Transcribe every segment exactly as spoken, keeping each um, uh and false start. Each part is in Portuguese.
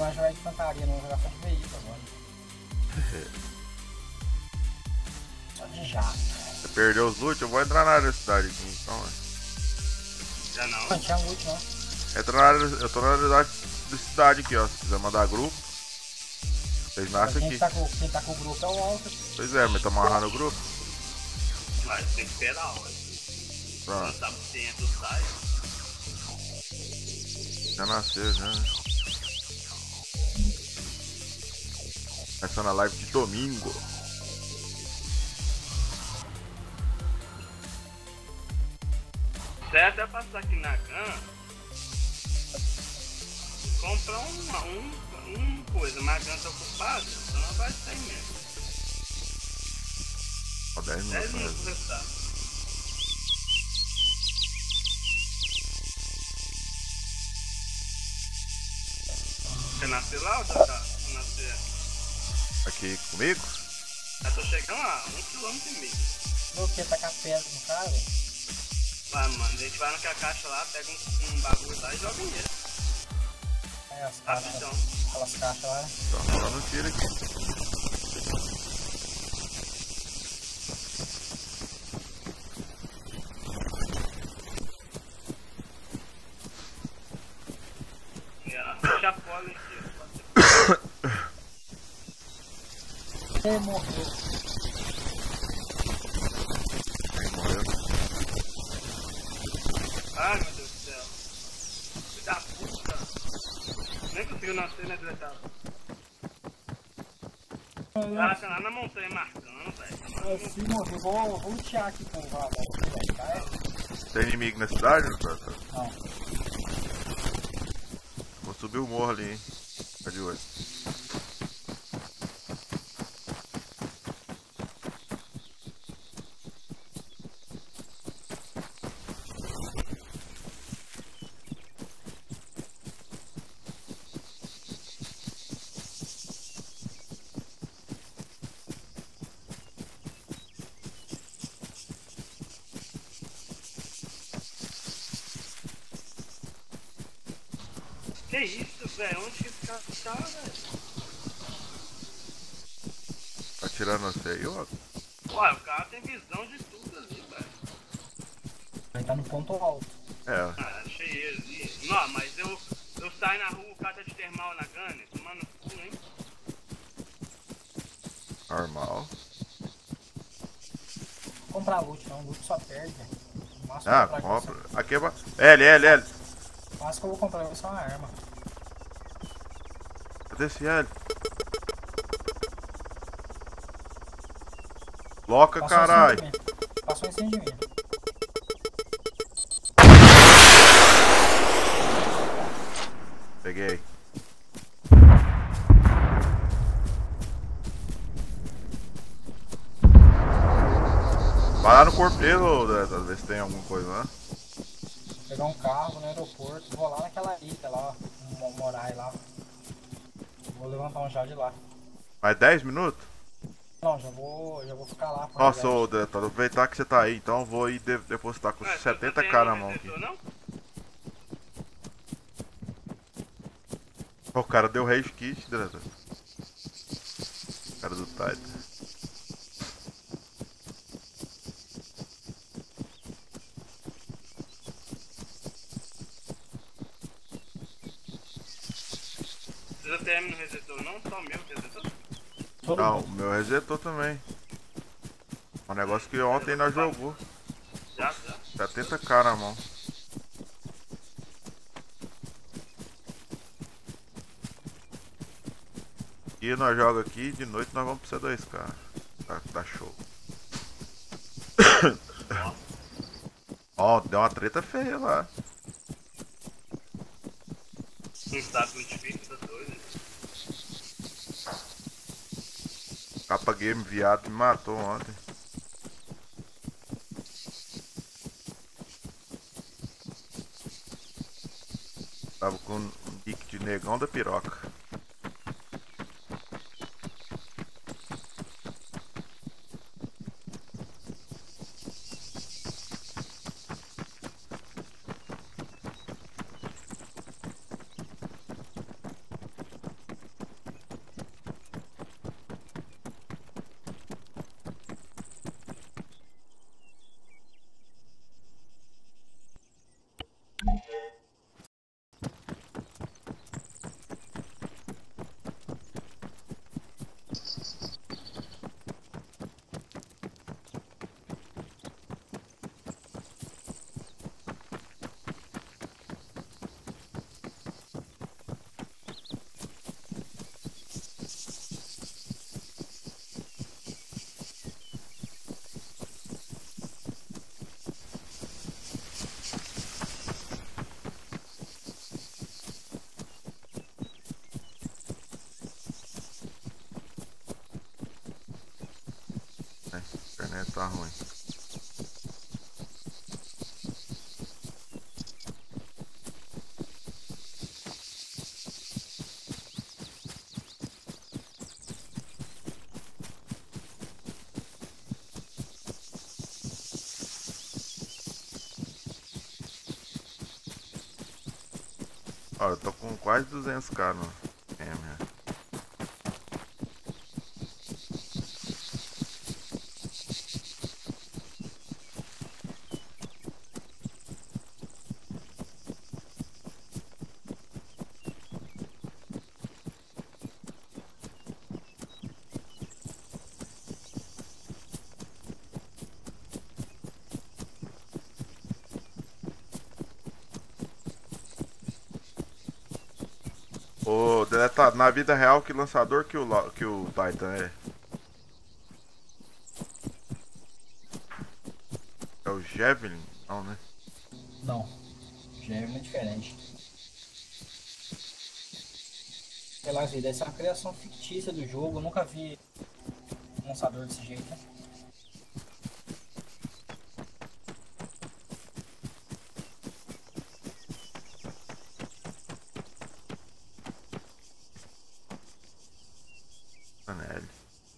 vai jogar de infantaria, não vou jogar só de veículo agora. Só de jato. Você perdeu os loot? Eu vou entrar na área da cidade aqui então. Já não. Não tinha loot não. Entra na área, eu tô na área da da cidade aqui, ó. Se quiser mandar grupo, vocês nascem Quem aqui. tá, com, quem tá com o grupo é o Walter. Pois é, mas tá amarrando o grupo. Mas tem que esperar, ó. Pronto. Não sabe se entra ou sai. Já nasceu, já. Essa na live de domingo. Você até passar aqui na Gun, comprar uma, um, um coisa, mas a Gun tá ocupada, senão vai sair mesmo. Ó, dez dez minutos. minutos restar. Você nasceu lá ou já tá? Nasceu? Aqui comigo? Eu tô chegando lá, um quilômetro e meio. Meu que tá com a pedra no cara, velho. Vai, mano, a gente vai naquela caixa lá, pega um, um bagulho lá e joga em ele. É, as caixas, Rapidão. aquelas caixas lá, né? Tô rolando tiro aqui. Fecha a porta aqui, Ele morreu. Quem morreu? Ai, meu Deus do céu. Filho da puta. Nem conseguiu nascer, né, diretor? Caraca, lá na montanha marcando, velho. Assim, morreu. Vou, vou lutear aqui com o vagabundo aqui, velho. Tá? Tem inimigo na cidade? Não, Não. vou subir o morro ali, hein? Fica de olho. Que isso, velho? Onde que esse cara tá, velho? Tá tirando você aí, ó. Ué, o cara tem visão de tudo ali, velho. Ele tá no ponto alto. É, Ah, achei ele ali. Não, mas eu, eu saio na rua, o cara tá de termal na Gunner, tomando cu, hein? normal. Vou comprar loot, não. Loot só perde, velho. O máximo Ah, que eu vou comprar compra. Aqui é ba... L, L, L. O máximo que eu vou comprar vai ser uma arma. Cadê esse L? Loca, Passou em caralho. cima de mim. Passou em cima de mim. Peguei. Vai lá no corpo dele, ou ver se tem alguma coisa lá. Vou pegar um carro no aeroporto. Vou lá naquela ilha lá, ó. Morar lá. Vou levantar um já de lá. Mais dez minutos? Não, já vou, já vou ficar lá. Nossa, ô, Deto, aproveitar que você tá aí, então eu vou ir de depositar com Ué, setenta você k na tem mão aqui. resetor, não? O cara deu rage kit, Deto. O cara do Titan. Precisa ter M no resetor, não? Só o meu resetor? Todo Não, mundo. o meu resetou também. Um negócio que ontem nós jogou. Já, já. setenta k na mão. E nós joga aqui, de noite nós vamos pro C dois K. Tá, tá show. Ó, deu uma treta feia lá. Não sabe onde fica, tá doido. Capa Game viado me matou ontem. Tava com um nick de negão da piroca. internet tá ruim. Ó, eu tô com quase duzentos k no M. Ô, deletado, na vida real, que lançador que o, que o Titan é? É o Javelin? Não, né? Não. Javelin é diferente. Sei lá, vida, essa é uma criação fictícia do jogo. Eu nunca vi um lançador desse jeito. Né? Anel.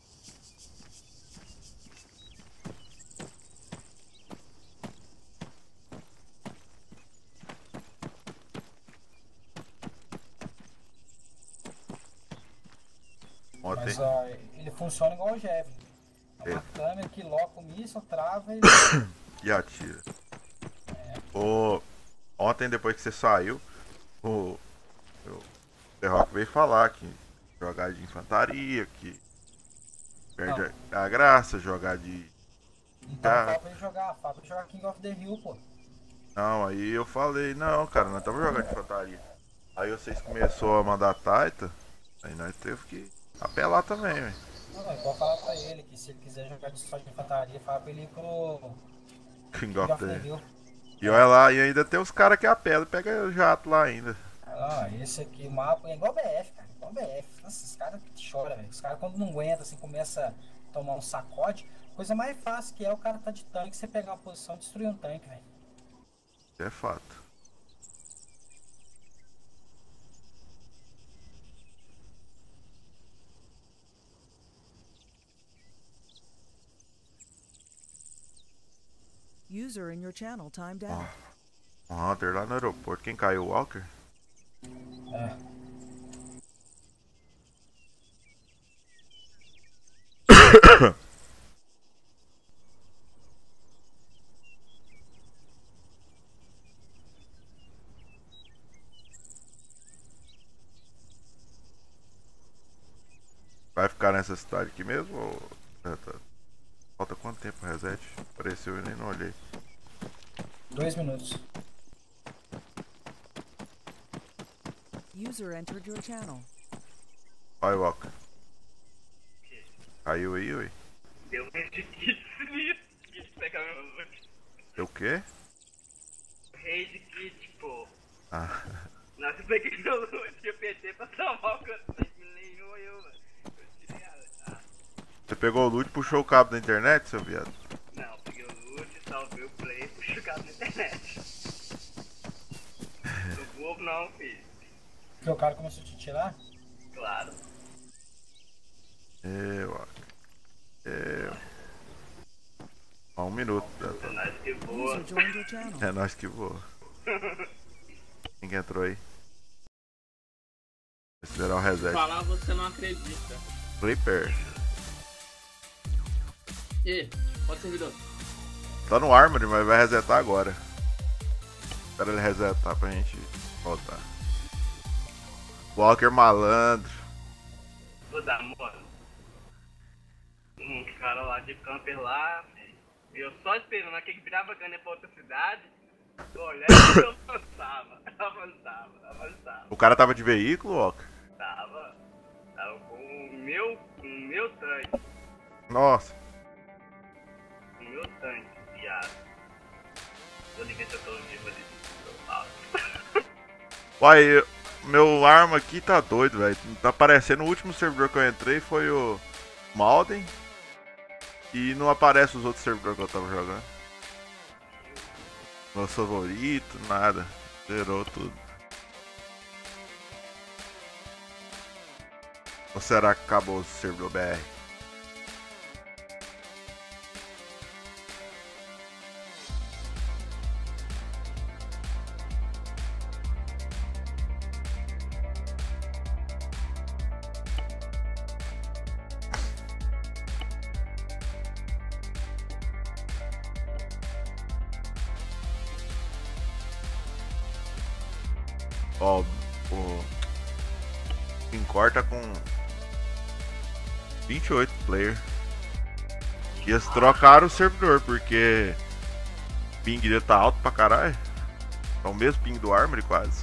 Mas ó, ele funciona igual o Javelin. É uma é. câmera que loca o míssil, trava e... e atira. É. O... Ontem, depois que você saiu, o, o The Rock veio falar que jogar de infantaria, que perde a, a graça, jogar de... Então ah. fala pra ele jogar, fala pra ele jogar King of the Hill, pô. Não, aí eu falei, não, cara, nós estamos jogando de infantaria. Aí vocês começaram a mandar Taita, aí nós teve que apelar também, velho. Não, não, pode falar pra ele que se ele quiser jogar de só de infantaria, fala pra ele ir pro King, King of, of the Hill. E olha lá, e ainda tem os caras que apelam e pega o jato lá ainda. Ah, esse aqui, o mapa é igual B F, cara, igual B F. Nossa, esses caras choram, velho. Os caras quando não aguentam, assim, começa a tomar um sacode, coisa mais fácil que é o cara tá de tanque, você pegar uma posição e destruir um tanque, velho. É fato. User in your channel timed out. Oh. O Hunter lá no aeroporto. Quem caiu? O Walker? É. Vai ficar nessa cidade aqui mesmo? Ou... Falta quanto tempo o reset? Apareceu e nem não olhei. Dois minutos. User entered your channel. Vai, Walker. Caiu aí, ui? Deu um rage kit sinistro de pegar meu loot. Deu o quê? Rage kit, pô. Ah. Nossa, eu peguei meu loot e eu apertei pra salvar o canto. Nenhum eu, mano. Você pegou o loot e puxou o cabo da internet, seu viado? Não, peguei o loot, salvei o play e puxei o cabo da internet. Tô bobo não, filho. Porque o cara começou a te tirar? Claro. Eu, eu. Ó, um minuto. É nós que voa. É nós que voa. Quem que entrou aí? Vou esperar o reset. Falar você não acredita. Flipper. E pode servidor. Tá no Armory, mas vai resetar agora. Espera ele resetar pra gente voltar. Walker malandro. Vou dar, mano. Um cara lá de camper lá. E eu só esperando aquele que virava ganha pra outra cidade. Olhava e eu avançava. Avançava, avançava. O cara tava de veículo, Walker? Tava. Tava com o meu. Com o meu tanque. Nossa. Com o meu tanque, viado. Vou ver se eu tô vivo ali. Uai, meu arma aqui tá doido, velho. Tá parecendo o último servidor que eu entrei foi o Malden. E não aparece os outros servidores que eu tava jogando. Meu favorito, nada. Zerou tudo. Ou será que acabou o servidor B R? Ó, o Pincor tá com vinte e oito players. E eles trocaram o servidor porque o ping dele tá alto pra caralho. É o mesmo ping do Armory quase.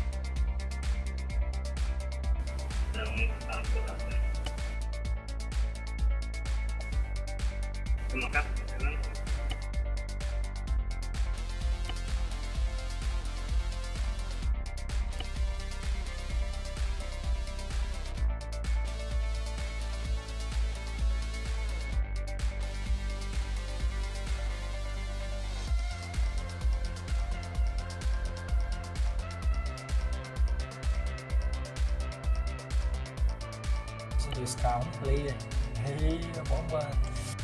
dois K, um player. Ei, bombando.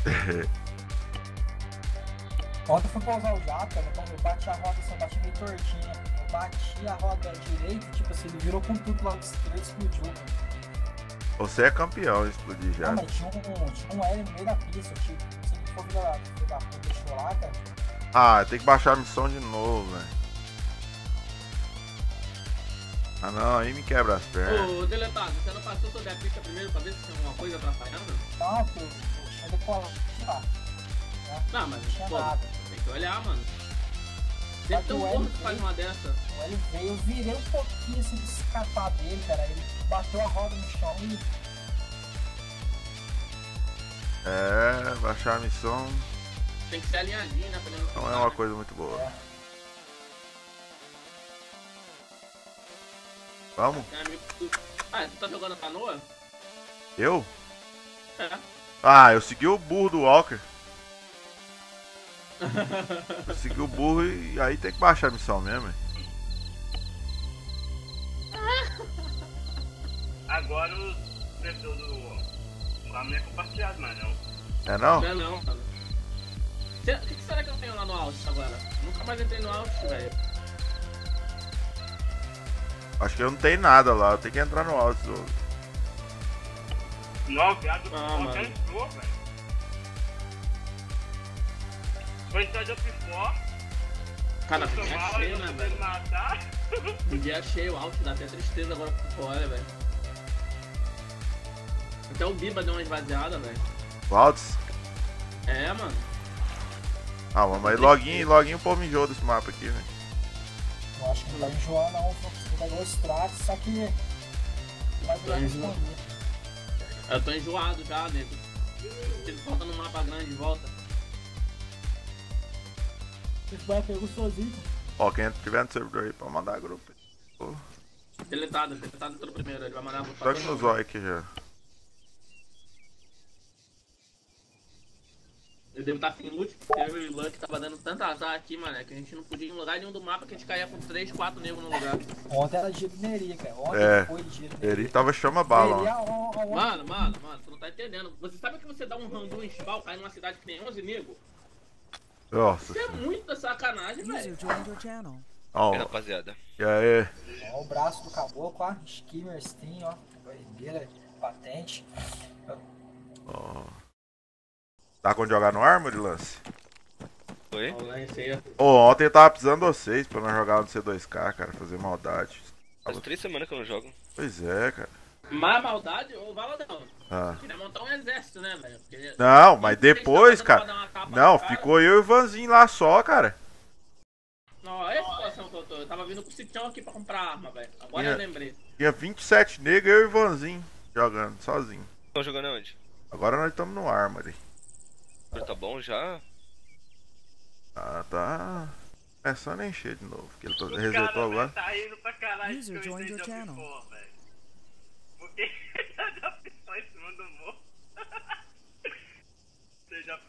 Ontem eu fui pausar o jato, cara, quando eu bati a roda, assim, eu bati meio tortinha. Eu bati a roda direita, tipo assim, ele virou com tudo lá do esquerdo e explodiu. Mano. Você é campeão em explodir já. Não, mas tinha um, tinha um L no meio da pista, tipo, se ele for virar da puta, deixou lá, cara. Ah, tem que baixar a missão de novo, velho. Ah não, aí me quebra as pernas. Ô, deletado, você não passou sobre a pista primeiro pra ver se tinha alguma coisa atrapalhando? Não, pô, eu tinha decolado de lá. Né? Não, mas Não tinha pô, nada. tem que olhar, mano. Sempre Mas tem um o porra L que faz veio- uma dessa. O L veio, eu virei um pouquinho assim de escapar dele, cara. Ele bateu a roda no chão e. É, baixar a missão Tem que ser alinhadinho, né? Pra ele não é ficar, uma né? coisa muito boa. Vamos? Tem amigo que tu... Ah, tu tá jogando canoa? Eu? É. Ah, eu segui o burro do Walker. Eu segui o burro e aí tem que baixar a missão mesmo. Hein? Agora o servidor do. O Armory é compartilhado, mas não. É não? Não é não, mano. Cê- O que, que será que eu tenho lá no Alt agora? Nunca mais entrei no Alt, velho. Acho que eu não tenho nada lá, eu tenho que entrar no alto. Não, viado, Ah, o já mano. entrou, velho. Foi entrar de Up-Four, Cara, foi dia tomar, cheio, eu né, tentei velho? matar. Um dia cheio, Alt, dá até tristeza agora por fora, velho. Até o Biba deu uma esvaziada, velho. Altos? É, mano. Ah, vamos aí, login, login o povo me enjoa desse mapa aqui, velho. Eu acho que não tá enjoando, não. Ele pegou o Strax, só que. Vai virar Tá enjoando. responder. Eu tô enjoado já, nego. Ele falta no mapa grande de volta. Ele vai pegar sozinho. Ó, quem tiver no servidor aí, pode mandar grupo. Pô, Deletado, deletado pelo primeiro. Ele vai mandar pro tô aqui no zóio aqui já. Eu devo estar sem loot, porque eu e o Luck tava dando tanto azar aqui, mano, que a gente não podia ir em lugar nenhum do mapa que a gente caía com três, quatro negros no lugar. Ontem era dia de Neri, cara. Ontem É. foi dia de Ele Neri. tava chama bala, Neri, ó. a- a- a- Mano, mano, mano, tu não tá entendendo. Você sabe que você dá um randu em spawn, cai numa cidade que tem onze negros? Nossa Isso é senhora. muita sacanagem, User velho. joined your channel. Ó, E aí, rapaziada? e aí? Ó, o braço do caboclo, ó. Skimmer Steam, ó. Doideira, patente. Ó. Tá com jogar no Armory, Lance? Oi? Ó, lá em ceia. Ô, ontem eu tava precisando de vocês pra nós jogar no C dois K, cara, fazer maldade. Faz três semanas que eu não jogo. Pois é, cara. Mas maldade, ô Valadão. Ah. Queria montar um exército, né, velho? Porque- Não, mas Vocês depois, tavam cara. dando uma tapa Não, no cara. ficou eu e o Vanzinho lá só, cara. Não, olha a situação que eu tô. Eu tava vindo com o Citião aqui pra comprar arma, velho. Agora Minha- eu lembrei. Tinha vinte e sete negros, eu e o Vanzinho jogando, sozinho. Estão jogando aonde? Agora nós estamos no Armory. Tá bom já? Ah, tá começando a encher de novo, porque ele O resetou cara, agora. velho, tá indo pra caralho User que eu joined entrei your de channel. Up-Four, velho. Porque ele já pisou em cima do morro. Você já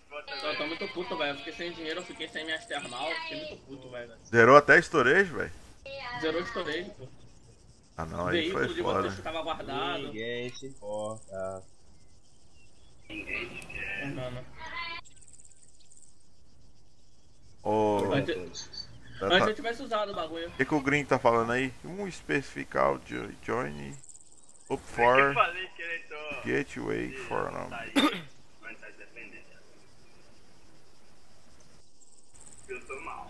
eu fiquei sem minhas termal, fiquei muito puto, velho. Zerou até storage, velho? Zerou o storage, pô. Ah não, O aí veículo foi de foda. vocês ficava guardado. Ninguém se importa. É, mano. Ô, Antes, tá- antes tá- eu tivesse usado o bagulho. O que, que o Green tá falando aí? Um especifical jo- join up Eu for falei que ele tô... gateway for um. Mas tá dependendo. Eu tô mal.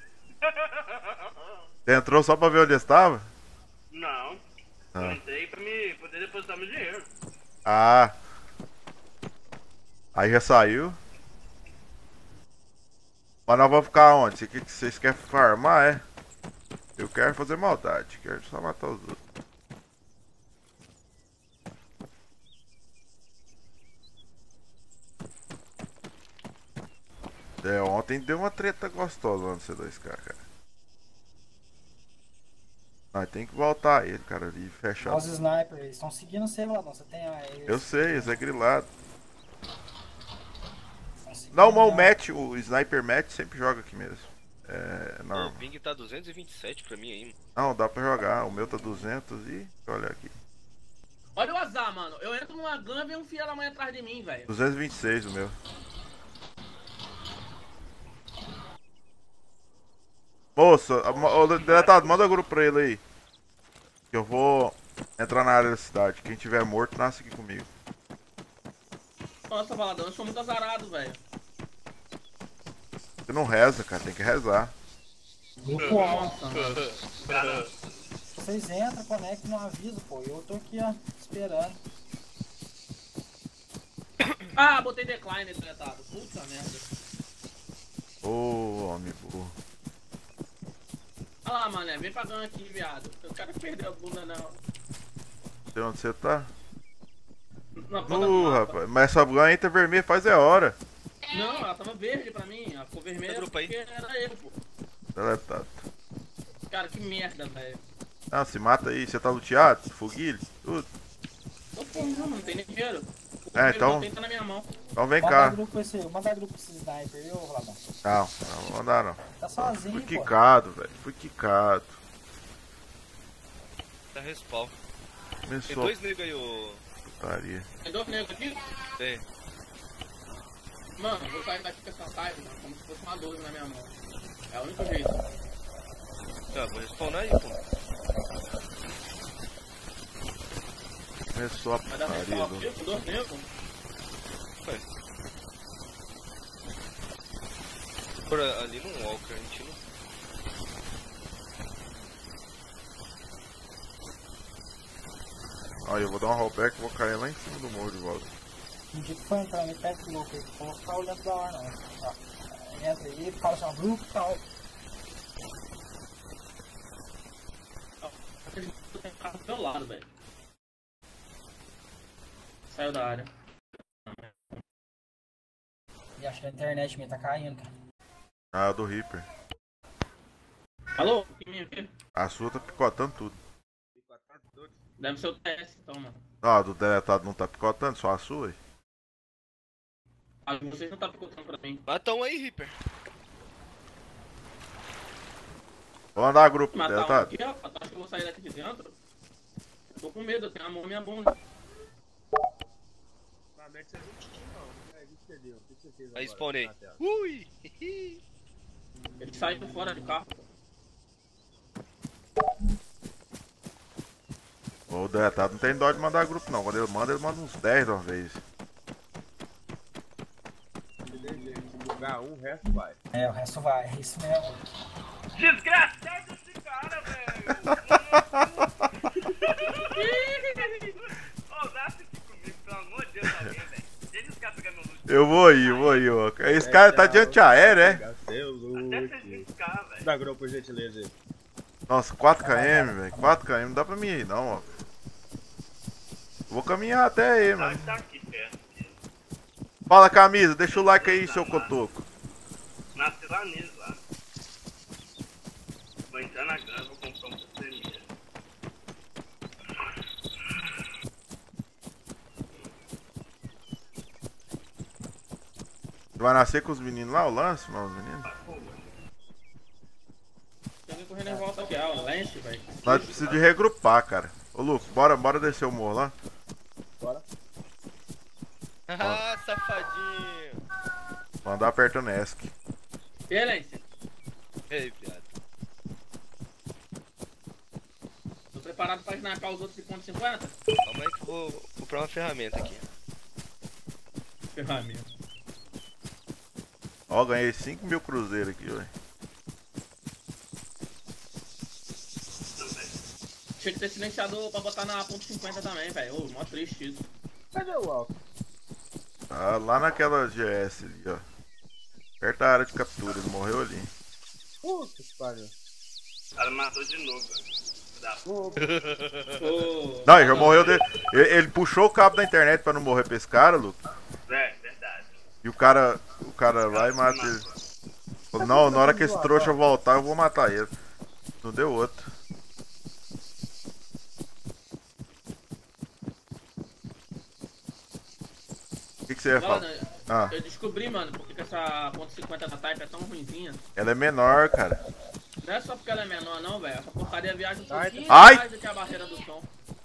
Você entrou só pra ver onde estava? Não. Eu Ah. entrei pra me poder depositar meu dinheiro. Ah. Aí já saiu. Mas nós vamos ficar onde? Você- que- que Vocês querem farmar, é? Eu quero fazer maldade, quero só matar os outros. É, ontem deu uma treta gostosa lá no C dois K, cara. Nós tem que voltar ele, cara, ali e fechar. Os snipers, eles estão seguindo você, Vladão. Você tem aí. Eu sei, esse é grilado. Estão seguindo Não, mas o lá. match, o sniper match sempre joga aqui mesmo. É O normal. ping tá duzentos e vinte e sete pra mim aí, mano. Não, dá pra jogar. O meu tá duzentos e... Olha aqui. Olha o azar, mano. Eu entro numa gun e vem um filho da mãe atrás de mim, velho. duzentos e vinte e seis o meu. Moça, ô, deletado, manda o grupo pra ele aí. Que eu vou entrar na área da cidade. Quem tiver morto, nasce aqui comigo. Nossa, Valadão, eu sou muito azarado, velho. Você não reza, cara, tem que rezar. Grupo alto. Nossa, mano. Cara, Vocês entram, conectam no aviso, pô. Eu tô aqui, ó, esperando. Ah, botei decline deletado. Puta merda. Ô, homem burro. Olha lá, mané. Vem pra gun aqui, viado. Eu quero perder a bunda, não. Sei onde você tá? Na ponta do Uh, mapa. rapaz, mas essa ganha tá vermelha faz é hora. Não, ela tava verde pra mim. Ela ficou vermelha Tá grupo aí. porque era eu, pô. Deletado. Cara, que merda, velho. Não, se mata aí, você tá luteado? Foguilho? Tudo. Tô porra, não, não tem nem dinheiro. O É, primeiro então- botei tá na minha mão. Então vem Manda cá. grupo pra esse, manda grupo pra esse sniper, viu, Vladão? Não, não vou mandar não. Tá sozinho, Fui pô. quicado, velho. Fui quicado. Tá respawn. Tem Começou dois negros aí, ô. a putaria. Tem dois negros aqui? Tem. Mano, eu vou sair daqui com essa live, mano, como se fosse uma doze na minha mão. É o único jeito. Tá, vou respawnar aí, pô. Começou a Vai dar putaria. respawn do- aqui com dois negros? Vai. Por ali no Walker, a gente não. Olha, eu vou dar um rollback e vou cair lá em cima do morro de volta. Não digo que foi entrar nem perto do grupo aí, não vou ficar olhando da hora, não. Ó, entra aí, fala assim, ó, grupo e tal. Aquele tem carro do meu lado, velho. Saiu da área. E acho que a internet minha tá caindo, cara. Ah, do Reaper. Alô? Aqui minha aqui. A sua tá picotando tudo. Deve ser o T S então, mano. Não, a do deletado não tá picotando, só a sua aí. A de vocês não tá picotando pra mim. Matão aí, Reaper. Vou mandar grupo, Matar um deletado. aqui, ó. Acho que eu vou sair daqui de dentro. Eu tô com medo, eu tenho a mão na minha bunda. Aí spawnei. Ui! Ele saiu fora do carro. O deletado não tem dó de mandar grupo não. Quando ele manda, ele manda uns dez de uma vez. Se jogar um, o resto vai. É, o resto vai, é isso mesmo. desgraçado esse cara, velho. Ô, nasce aqui comigo, pelo amor de Deus, alguém, velho. Deixa os caras pegar meu loot. Eu vou aí, eu vou aí, ó. Esse cara tá de antiaéreo, é? Pegar seu loot. Até vocês vêm ficar, velho. Dá grupo, por gentileza aí. Nossa, quatro quilômetros, velho. quatro quilômetros não dá pra mim ir, não, ó. Vou caminhar até aí, Tá, mano. tá aqui perto. Fala, camisa, deixa o like aí, seu cotoco. Nasci lá neles, lá. Vou entrar na grana, vou comprar um primeiro. vai nascer com os meninos lá, o Lance, não, os meninos? Tem alguém correndo em volta aqui, ah, o Lance, velho. Nós precisamos de regrupar, cara. Ô, Luke, bora, bora descer o morro lá. Bora. Ah, safadinho. Mandar apertando E S C. E aí, Lance? Ei, viado. Tô preparado pra sniper os outros de ponto cinquenta? Calma aí que eu vou comprar uma ferramenta aqui. Ferramenta. Ó, ganhei cinco mil cruzeiros aqui, velho. Tinha que ter silenciador pra botar na ponto cinquenta também, velho. Ô, mó triste isso. Cadê o Alco? Tá lá naquela G S ali, ó. Perto da área de captura, ele morreu ali. Puta que pariu. O cara matou de novo, velho. Da p***. Ô, Ô, Não, ele já morreu dele. Ele, ele puxou o cabo da internet pra não morrer pra esse cara, Luke. É, verdade. E o cara, o cara vai e mata ele. Falou, não, na hora que esse trouxa voltar, eu vou matar ele. Não deu outro. O que, que você ia falar? Mano, Ah, eu descobri, mano, porque que essa ponto cinquenta da Type é tão ruimzinha. ela é menor, cara. Não é só porque ela é menor, não, velho. Essa porcaria viaja um Ai, pouquinho ai. mais do que a barreira do som.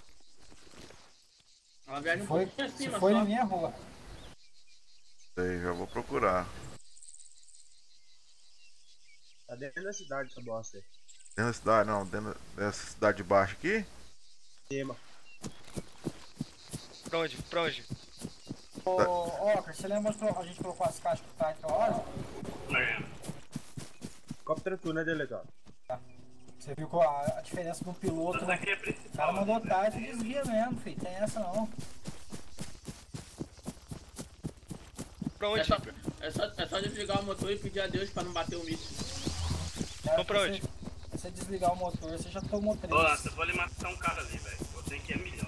Ela viaja um Foi, pouquinho se acima foi só. na minha rua. Sei, já vou procurar. tá dentro da cidade essa bosta aí. Dentro da cidade, não, dentro dessa cidade de baixo aqui. Cima. Pra onde? Pra onde? Ô, Ocker, você lembra que a gente colocou as caixas que tá aquela hora? É. Cóptero tu, né, deletor? Você viu qual a, a diferença do piloto, Isso né? aqui é O cara principal. mandou tarde e desvia mesmo, filho. Tem essa não. Pra É onde? só, é, só, é só desligar o motor e pedir a Deus pra não bater o míssil. É, Vamos pra você- onde? Se você desligar o motor, você já tomou três. Ô, Lance, eu vou ali matar um cara ali, velho. Eu tenho que ir a milhão.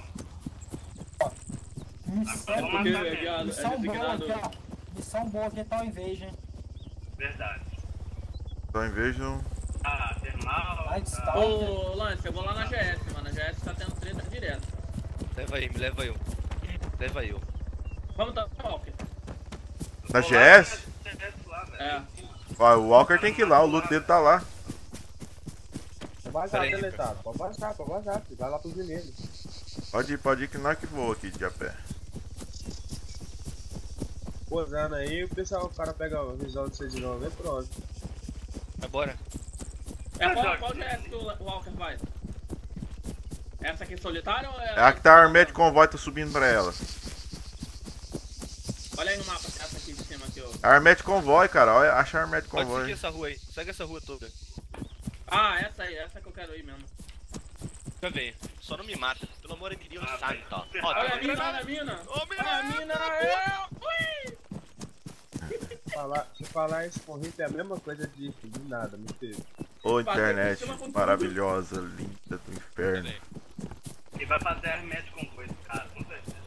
Missão, Vamos Porque, matar mesmo. viado, é missão boa designado. aqui, ó. Missão boa aqui é tal Invasion. Verdade. Só em vez de um. Ah, termal. Light tá. Star. Ô, Lance, eu vou lá na G S, mano. A G S tá tendo treta direto. Leva aí, me leva eu. Leva eu. Vamos tá, Walker. Na Vou G lá S? na G S lá, velho. É. Ó, o Walker tem que ir lá, o loot dele tá lá. Pode vazar, Pera aí, deletado. Pode vazar, pode vazar. filho. Vai lá pro vermelho. Pode ir, pode ir que nós que voa aqui de a pé. Posando aí, o pessoal, o cara pega a visão de seis de novo e pronto. Vai bora. É qual, qual G S que o o Walker vai? Essa aqui solitária ou é. É a que tá armado de convoy, tá subindo pra ela. Olha aí no mapa, essa aqui de cima aqui, ó. A armado de convoy, cara. Olha, acha a armado de Pode seguir convoy. essa rua aí. Segue essa rua toda. Ah, essa aí, essa que eu quero ir mesmo. Já vem. Só não me mata. Pelo amor de Deus, Ah, santo. Ó, velho. tá Olha a vendo? mina, olha a mina! Ô, mina! Olha a mina! é, ui! Falar, se falar isso com o Rita é a mesma coisa de, de nada, meu filho. Ô, internet maravilhosa, linda do inferno. E vai fazer remédio com coisa, cara, com certeza.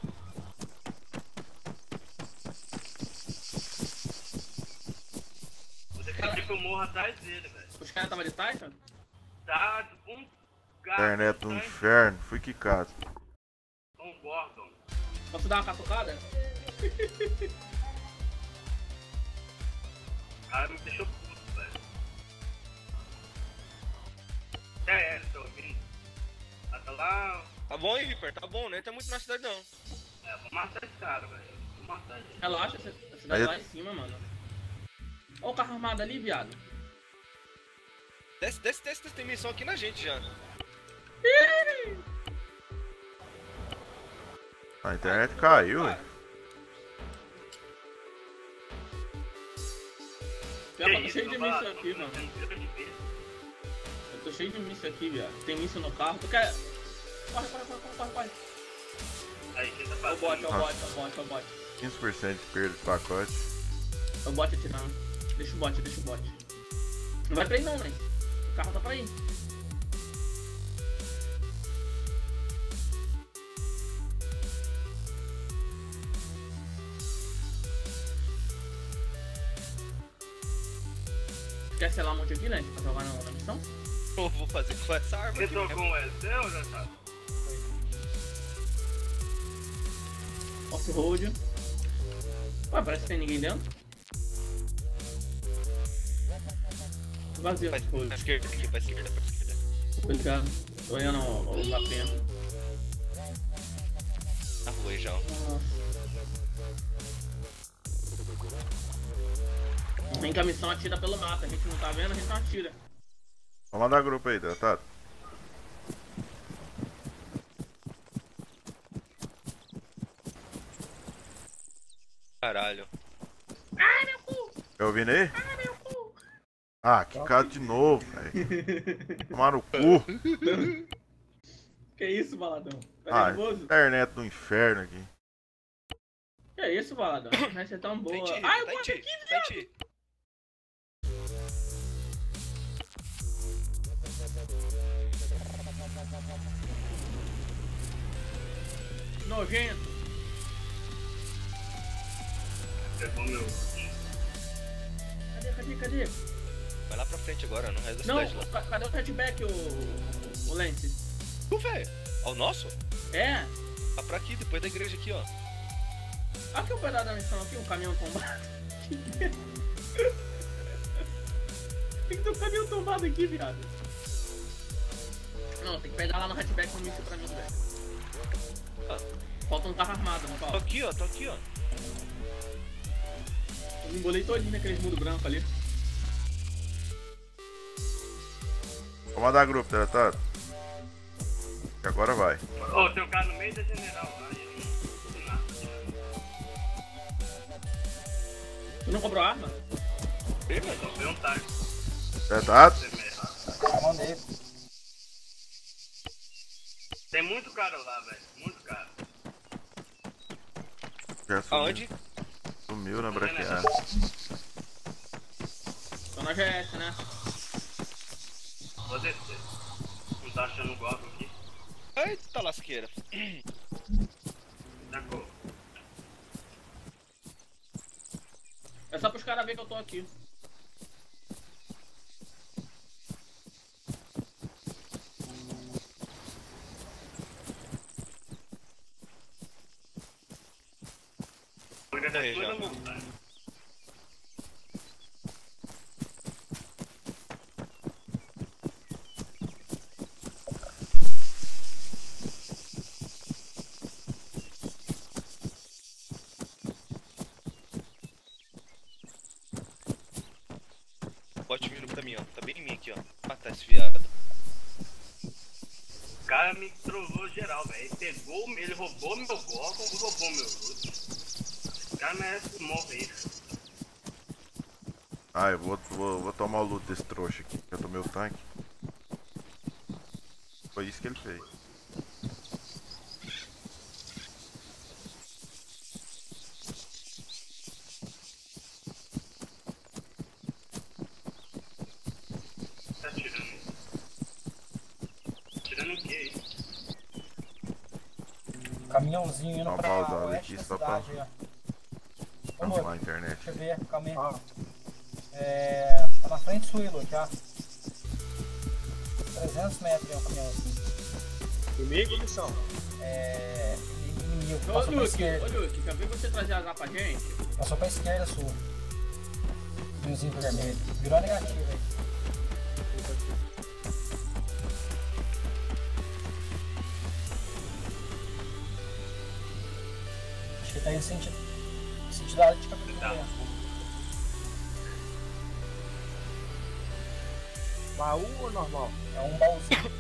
Vou ter que pedir que eu morro atrás dele, velho. Os caras tava de Titan? Tá um gato. Internet do um inferno, fui quicado. Um Gordon. Posso dar uma catucada? O cara me deixou puto, velho. É, é, tô ouvindo. Tá lá. Tá bom, hein, Reaper? Tá bom, né? Tá muito na cidade, não. É, vou matar esse cara, velho. Vou matar ele. Relaxa, essa essa cidade Aí- lá em cima, mano. Olha o carro armado ali, viado. Desce, desce, desce, desce. Tem missão aqui na gente já. A internet caiu, Para. ué. Pior que eu tô cheio de mano? míssil aqui, mano. Eu tô cheio de míssil aqui, viado. Tem míssil no carro. Tu quer. Corre, corre, corre, corre, corre, corre. Aí, quem tá É o bot, é o fazendo? bot, é o bot, é o bot. quinze por cento de perda de pacote. É o bot atirando. Deixa o bot, deixa o bot. Não vai pra aí não, né? O carro tá pra aí. Quer selar um monte aqui, né? Pra jogar na outra missão? Eu vou fazer com essa arma Você aqui. trocou um S D ou já tá? Off-road. Ué, parece que tem ninguém dentro. Vazio. Pra, Foi. pra esquerda aqui, pra esquerda, pra esquerda. Tô ligado. Tô olhando o, o mapinha. Na rua aí já, ó. Vem que a missão atira pelo mato, a gente não tá vendo, a gente não atira. Vamos mandar grupo aí, Delatado. Caralho. Ai, meu cu! Tá ouvindo aí? Ai, meu cu! Ah, que cara de novo, velho. Tomar no cu. Que isso, Baladão? Tá Ah, nervoso? internet do inferno aqui. Que isso, Baladão? Vai ser tão boa. Tá em ti, Ai, eu tá em gosto ti, aqui, tá em viado! ti. Nojento. Pegou meu. Cadê, cadê, cadê? Vai lá pra frente agora, no resto da Não, cidade lá. ca- cadê o headback, o, o Lance? Tu, velho? Ao nosso? É? Tá pra aqui, depois da igreja aqui, ó. Aqui o pedaço da missão aqui, um caminhão tombado. Tem que ter um caminhão tombado aqui, viado. Não, tem que pegar lá no hatchback um míssil pra mim, velho. Ah, Falta um carro armado, não tô falta? aqui, ó, tô aqui, ó. Eu me embolei todinho naqueles mundo branco ali. Vamos mandar grupo, Delatado. E agora vai. Ô, tem um cara no meio da general lá. e eu não sei nada. Tu não comprou arma? Ei, mano. Só veio um táxi. Delatado? Você mesmo. Na mão dele. Tem muito cara lá, velho. Muito cara. Já sumiu. Aonde? Sumiu na braqueada. Tô na G S, né? Vou descer. Não tá achando golpe aqui? Eita lasqueira. Sacou. É só pros caras verem que eu tô aqui. Porque Aí, depois já. da montanha. Bote vindo pra mim, ó. Tá bem em mim aqui, ó. Matar esse viado. O cara me trollou geral, velho. Ele pegou, ele roubou meu Gorgon e roubou meu loot. O cara merece morrer. Ah, eu vou, vou, vou tomar o loot desse trouxa aqui, que eu tomei o tanque. Foi isso que ele fez. Tá atirando. Atirando em quê, hein? Caminhãozinho indo Dá uma pra pausada oeste aqui da só pra- cidade, ó. Ô, Vamos Luke, lá, internet. deixa eu ver, calma aí. Ah, É, tá na frente sua, Luke, ó. trezentos metros aí o caminhãozinho. comigo, missão. É, inimigo, Ô, passou pra Luke, esquerda. ô, Luke, quer ver você trazer azar pra gente? Passou pra esquerda sua. Caminhãozinho vermelho. Virou negativo aí. Acho que tá indo sentido. Sentido da área de captura. né? Baú ou normal? É um baúzinho.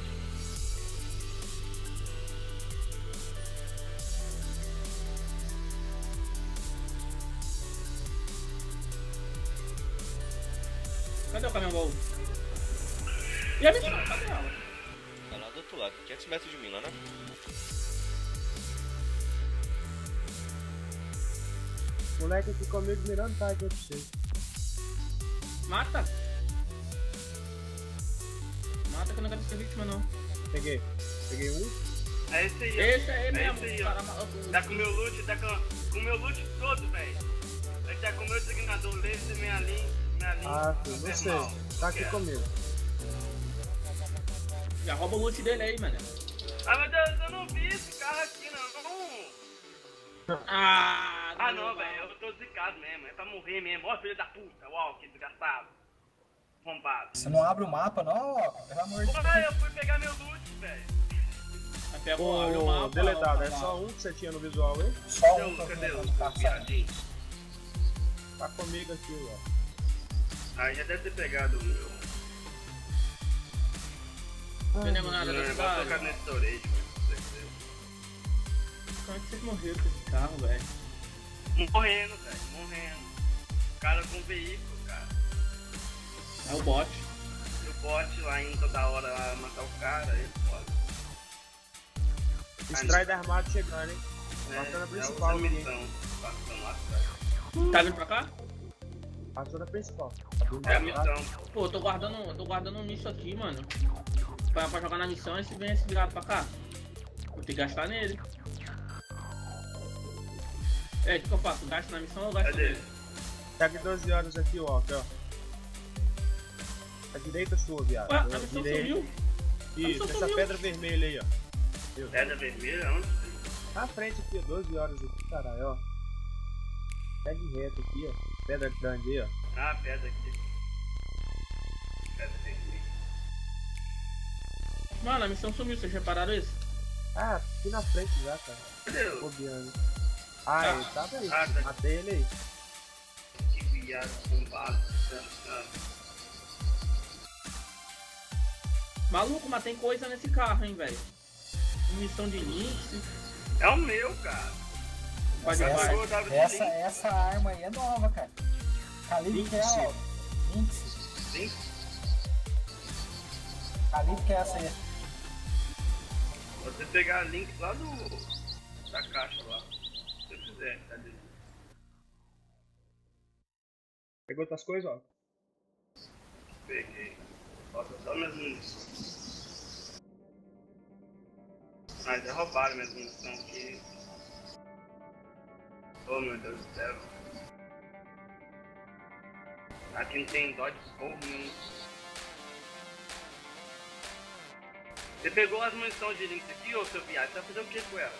Cadê o caminhão baú? E a missão? Cadê ela? Tá lá do outro lado, quinhentos metros de mim lá, né? Moleque aqui comigo mirando tá aqui pra você. Mata! Mata que eu não quero ser vítima, não. Peguei. Peguei um. É esse aí, ó. Esse é É ele esse mesmo, aí, o ó. cara maluco. Tá com o meu loot, tá com, com o meu loot todo, velho. Ele tá com o meu designador laser, minha linha, minha linha. Ah, sim, não sei. normal. Tá aqui Quero. comigo. Já rouba o loot dele aí, mano. Ah, meu Deus, eu não vi esse carro aqui, não. Ah, Ah, não, velho, eu tô zicado mesmo. É pra morrer mesmo. Ó, filho da puta. Uau, que desgraçado. arrombado. Você não abre o mapa, não, ó, pelo amor de Deus. Porra, eu fui pegar meu loot, velho. Aí pega o, abre o mapa. Ô, deletado, ó, é tá só lá. um que você tinha no visual aí? Só Cadê um o, que eu cadê vi o, no carro o viadinho? Tá comigo aqui, ó. Ah, já deve ter pegado o meu. Não tem nego nada Não, na eu vou colocar cidade. nesse storage, velho. Como é que vocês morreram com esse carro, velho? Morrendo, velho, morrendo. Cara com veículo, cara. É o bot. E o bot lá indo toda hora lá matar o cara, aí foda. Strider armado chegando, hein? É, Passando a é principal outra aqui. missão. Passando lá atrás. Tá vindo pra cá? Passou da principal. É a missão. Pô, eu tô guardando, eu tô guardando um nicho aqui, mano. Pra, pra jogar na missão e se vem esse virado pra cá. Vou ter que gastar nele. É, o que eu faço? Gasto na missão ou gasto Cadê? nele? Pega doze horas aqui, ó. Aqui, ó. A direita sua, viado. Ué, a missão Direita. sumiu. Isso, missão essa sumiu. pedra vermelha aí, ó. Viu? Pedra vermelha? Onde? Na frente aqui, ó. doze horas aqui, caralho, ó. Segue reto aqui, ó. Pedra grande aí, ó. Ah, pedra aqui. Pedra vermelha. Mano, a missão sumiu, vocês repararam isso? Ah, aqui na frente já, cara. Cadê o Bobeando. Ah, Ah. ele tava aí. Ah, tá. Matei ele aí. que viado arrombado? Maluco, mas tem coisa nesse carro, hein, velho. Missão de Lynx. É o meu, cara. Pode Essa, vai. Eu tava de essa, link. essa arma aí é nova, cara. Calibre que é, ó. Lynx. Sim. Calibre que é essa aí. Você pegar link lá do. Da caixa lá. Se eu quiser, cadê? Pegou outras coisas, ó. Peguei. Falta só minhas munições. Mas já roubaram minhas munições aqui. Oh meu Deus do céu. Aqui não tem dó de fogo nenhum. Você pegou as munições de links aqui, ô seu viado? Você vai fazer o que com ela?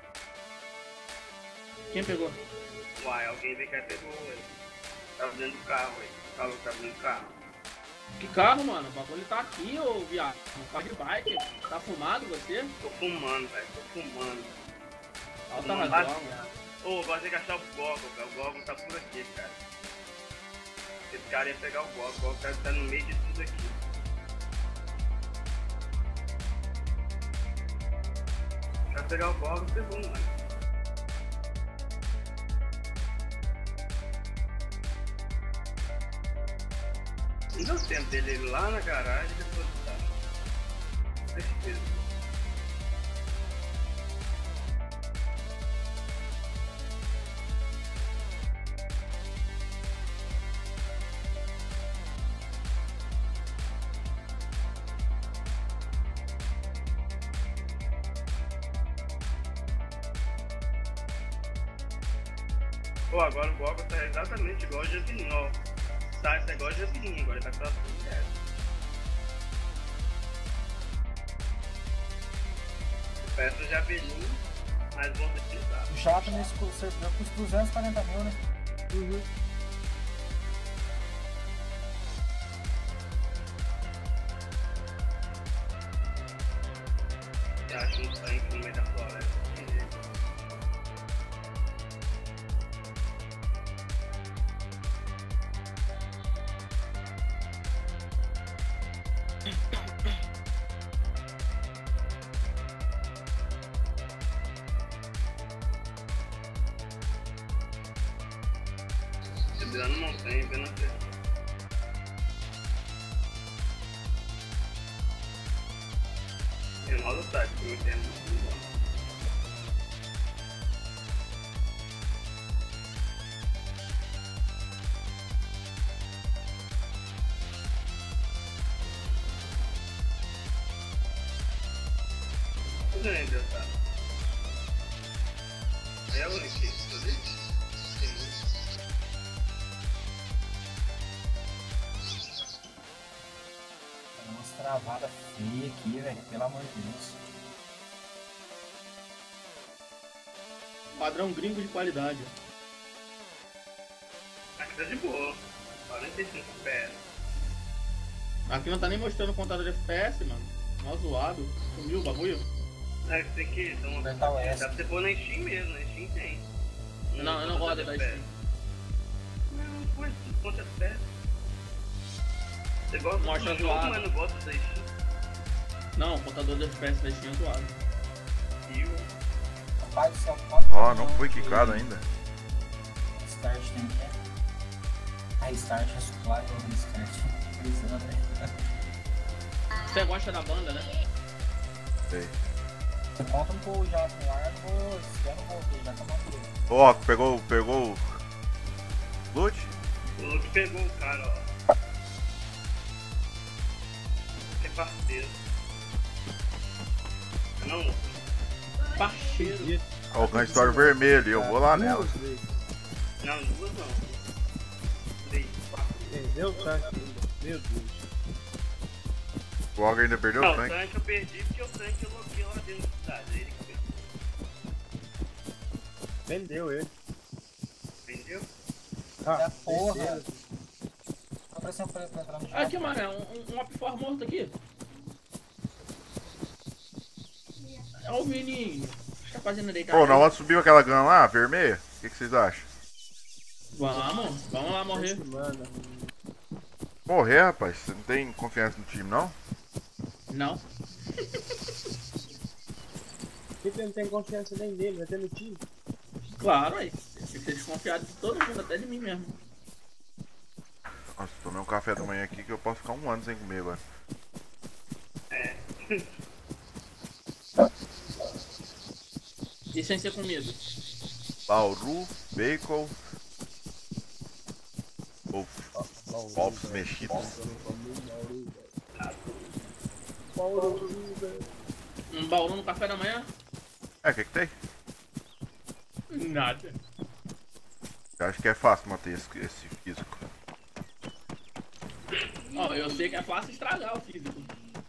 Quem pegou? Uai, alguém veio cá e pegou, ué. Tava dentro do carro, ué. Falou que tava dentro do carro. Que carro, mano? O bagulho tá aqui, ô viado. Um carro de bike. Tá fumado você? Tô fumando, velho. Tô fumando. Alta Não razão, bate. mano. Ô, vai ter que achar o Goggle, cara. O Goggle tá por aqui, cara. Esse cara ia pegar o Goggle. O Goggle tá no meio de tudo aqui. Pra pegar o Goggle, pegou, mano. Não deu tempo dele ir lá na garagem e depois tá. Certeza. Pô, agora o Goggle tá exatamente igual o Javininho, ó. Tá, esse negócio de Javininho, agora ele tá pra frente. Peço Javelin, mas vou utilizar. O jato nesse cu- serviu com os duzentos e quarenta mil, né? Uhum. Eu acho um tanque no meio da floresta. Subindo montanha, vendo a terra. Enrola o site, que eu entendo. Tudo bem, Deus, tá? É o único que tudo isso. Tem umas travadas feias aqui, velho. Pelo amor de Deus. Padrão gringo de qualidade. Aqui tá de boa. quarenta e cinco F P S. Aqui não tá nem mostrando o contador de F P S, mano. Mó zoado. Sumiu o bagulho. É, tem que dar uma... Apertar o S. Dá pra você pôr na Steam mesmo, na Steam tem. Não, eu não gosto da Steam. Não, foi conta F P S. Você gosta Mostra do jogo, zoado. mas não gosta da Steam. Não, o contador de F P S da Steam é zoado. E o... Rapaz, só falta. Ó, não foi quicado ainda. Start tem que. Ah, Start é suplai ou Start. Precisando, né? Você gosta da banda, né? Sei. Você conta um pouco já com ar, vou. Se eu não vou ver, já tá matando. Ó, pegou, pegou o loot? O outro pegou o cara, ó. Que é parceiro. Não, Parceiro. Ó, o Gunstore vermelho, eu vou lá nela. Duas vezes. não, duas não. Três, quatro. Perdeu o tanque ainda. Meu Deus. O Walker ainda perdeu Não, o o tanque. tanque eu perdi porque o tanque eu loquei lá dentro da cidade. Ele que perdeu. Vendeu ele. Entendeu? Ah, É a porra. certeza. Tá aparecendo pra pra entrar no jogo. Aqui, mano, é um, um, um Opfor morto aqui. É o Vininho. O que tá fazendo deitar? Pô, na hora subiu aquela gun lá, vermelha? O que, que vocês acham? Vamos, vamos lá morrer. Manda. Morrer, rapaz. Você não tem confiança no time, não? Não. Por que você não tem confiança nem nele? Vai ter no time? Claro, aí. Tem que ser desconfiado de todo mundo, até de mim mesmo. Nossa, tomei um café da manhã aqui que eu posso ficar um ano sem comer agora. E sem ser comido. Bauru, bacon. Ou ovos mexidos. Um bauru no café da manhã? É, o que que tem? Nada. Eu acho que é fácil manter esse, esse físico. Ó, eu sei que é fácil estragar o físico.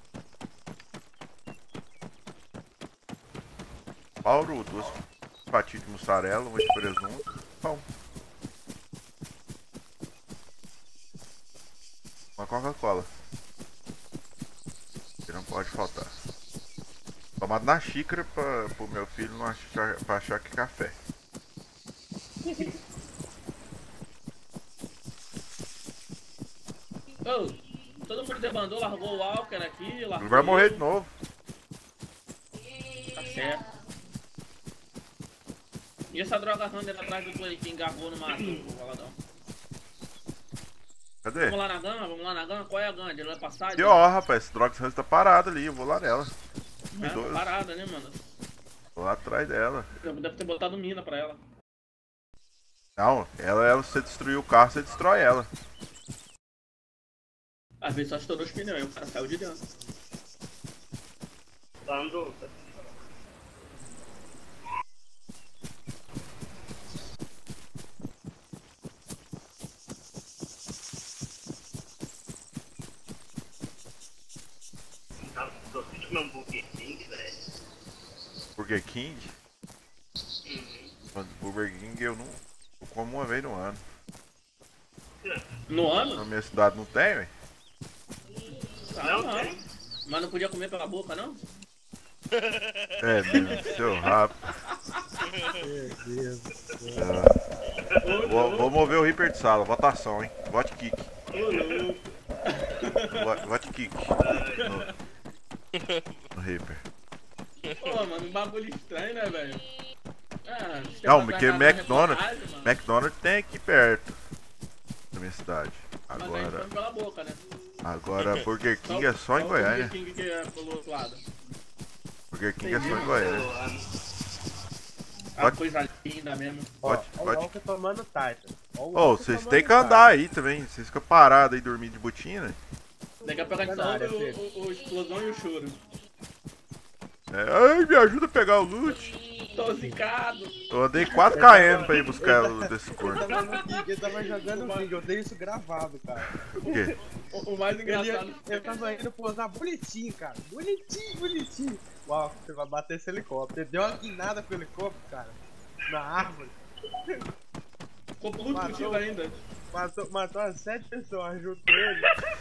Bauru, duas fatias de mussarela, uma de presunto. Pão. Uma Coca-Cola. Que não pode faltar. Tomado na xícara pra, pro meu filho não achar, pra achar que é café. Ô, todo mundo debandou, largou o Walker aqui, largou. Ele vai morrer de novo. Tá certo. E essa droga Hunter atrás do play que engarrou no mato, o Valadão? Cadê? Vamos lá na gama, vamos lá na gama. Qual é a gama? Ele vai passar? E ó, rapaz, esse Drox Hunter tá parado ali, eu vou lá nela. É, dois. parada, né, mano? Vou lá atrás dela. Eu deve ter botado mina pra ela. Não, ela, ela, você destruiu o carro, você destrói ela. Às vezes só estourou os pneus, aí o cara saiu de dentro. Tá andou. Tá, tô sentindo um Burger King, velho. Burger King? Mas Burger King eu não. Eu como uma vez no ano. No Na ano? minha cidade não tem, velho? Tá, Não não. tem. Mas não podia comer pela boca, não? É mesmo, seu rabo. Meu Deus. É. Vou, vou mover o Reaper de sala, votação, hein? Vote kick. Vote, vote kick. No, no Reaper. Pô, mano, um bagulho estranho, né, velho? Ah, Não, porque na McDonald's, reportagem, mano. McDonald's tem aqui perto da minha cidade. Mas aí Agora, come pela boca, né? agora Burger King é só em o Goiânia. Burger King que é pelo outro lado. Burger King é só em Goiânia. A Pode- coisa linda mesmo. Ó, Pode, ó o pode. Walker tomando Titan. Ó o Ô, Walker vocês tomando têm que Titan. andar aí também. Vocês ficam parados aí dormindo de botina. Daqui a pouco a gente Tá só na área, ouve o, Pedro. o, o explosão e o choro. É, ai, me ajuda a pegar o loot. Tô zicado. Eu andei quatro quilômetros pra ir buscar o desse Ele corno. tava no King, ele tava jogando o King, eu tenho isso gravado, cara. Por quê? O, o mais Ele, engraçado. ele tava indo posar bonitinho, cara. Bonitinho, bonitinho. Uau, você vai bater esse helicóptero. Ele deu uma guinada pro helicóptero, cara. Na árvore. Ficou puto Matou. contigo ainda. Matou, matou as sete pessoas, ajudou ele.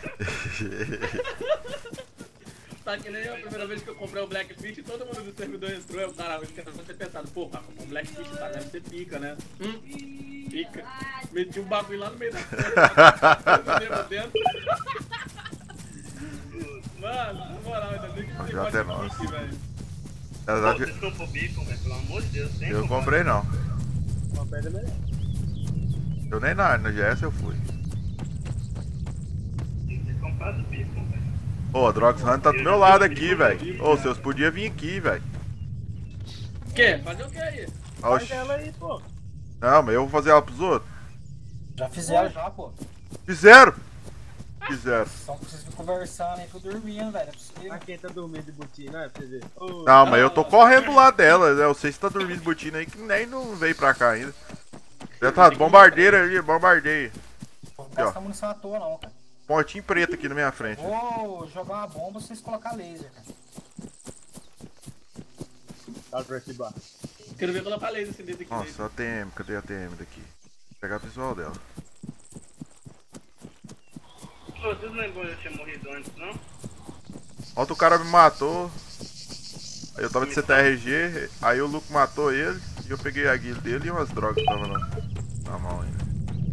Tá que nem a primeira vez que eu comprei o Blackfish e todo mundo do servidor entrou. Eu, cara, os caras vão ter pensado, pô, cara, comprou um Blackfish, tá? Deve ser pica, né? Hum, pica. Meti um bagulho lá no meio da frente, dentro. Mano, na moral, ainda bem que você Já até nós. Blackfish, velho. Apesar Vocês que estão pro bacon, velho, pelo amor de Deus. Tem eu como- comprei não. Uma pedra melhor. Eu nem na, no G S eu fui. Tem que ter comprado bacon, velho. Ô, a Drox Hunt tá do meu lado aqui, velho. Ô, vocês podiam vir aqui, velho. Quê? Fazer o que aí? Faz Oxi. ela aí, pô. Não, mas eu vou fazer ela pros outros. Já fizeram já, pô. Fizeram! Fizeram. Só que vocês ficam conversando aí, ficam dormindo, velho. Não é possível. Ah, quem tá dormindo de botina, né? Pra você ver. Ô, Não, mas eu tô correndo lá dela, né? Eu sei se tá dormindo botina aí que nem não veio pra cá ainda. Já tá, bombardeira ali, bombardeia. Não vou ó. gastar munição à toa, não, cara. Pontinho preto aqui na minha frente. Vou jogar uma bomba pra vocês colocar laser, cara. Tá pra esse bar. Quero ver colocar laser assim dentro aqui. Nossa, a T M, cadê a T M daqui? Vou pegar o visual dela. Pô, vocês não lembram que eu tinha morrido antes, não? Outro cara me matou. Aí eu tava de C T R G, aí o Luke matou ele. E eu peguei a guilda dele e umas drogas que tava na, na mão ainda.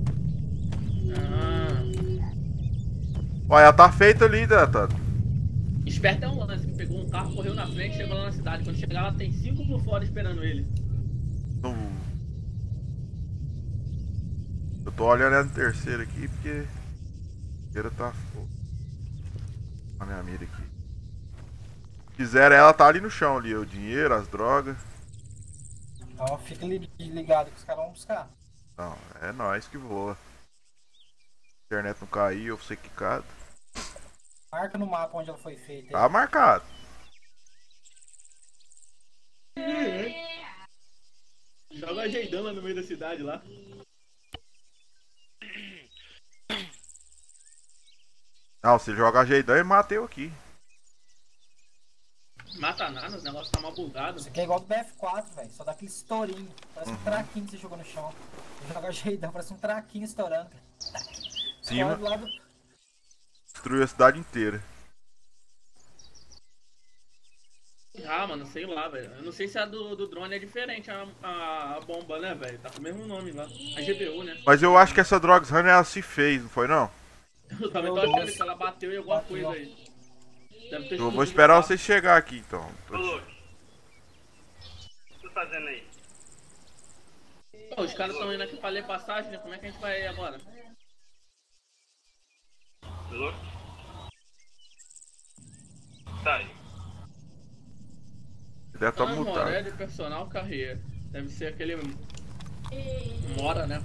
Ah. Olha, ela tá feita ali, né, Tato? Esperto é um lance que pegou um carro, correu na frente, chegou lá na cidade. Quando chegar lá, tem cinco por fora esperando ele. No... Eu tô olhando a terceira aqui porque a terceira tá fogo. A minha mira aqui. Fizeram ela, tá ali no chão ali, o dinheiro, as drogas. Então fica li- ligado que os caras vão buscar. Não, é nós que voa. A internet não caiu, eu sei que cada. Marca no mapa onde ela foi feita. Tá marcado. Joga a Jeidão lá no meio da cidade lá. Não, se jogar Jeidão, ele mata eu aqui. Mata nada, os negócios tá mal bugado. Isso aqui é igual do B F quatro, velho. Só dá aquele estourinho. Parece um traquinho que você jogou no chão. Joga jeitão, parece um traquinho estourando, cara. Sim, Estoura do lado. destruiu a cidade inteira. Ah, mano, sei lá, velho. Eu não sei se a do, do drone é diferente, a, a, a bomba, né, velho? Tá com o mesmo nome lá. A G B U, né? Mas eu acho que essa Drogs Runner ela se fez, não foi não? Eu também tô achando que ela bateu em alguma coisa aí. Deve ter Eu vou explodido esperar o carro. vocês chegar aqui então. Ô, Luke. O que você tá fazendo aí? Pô, os caras tão indo aqui pra ler passagem, né? Como é que a gente vai ir agora? Luke? Tá aí. Ele deve estar Ah, mutado. Morelli, personal carreira. Deve ser aquele Mora, né?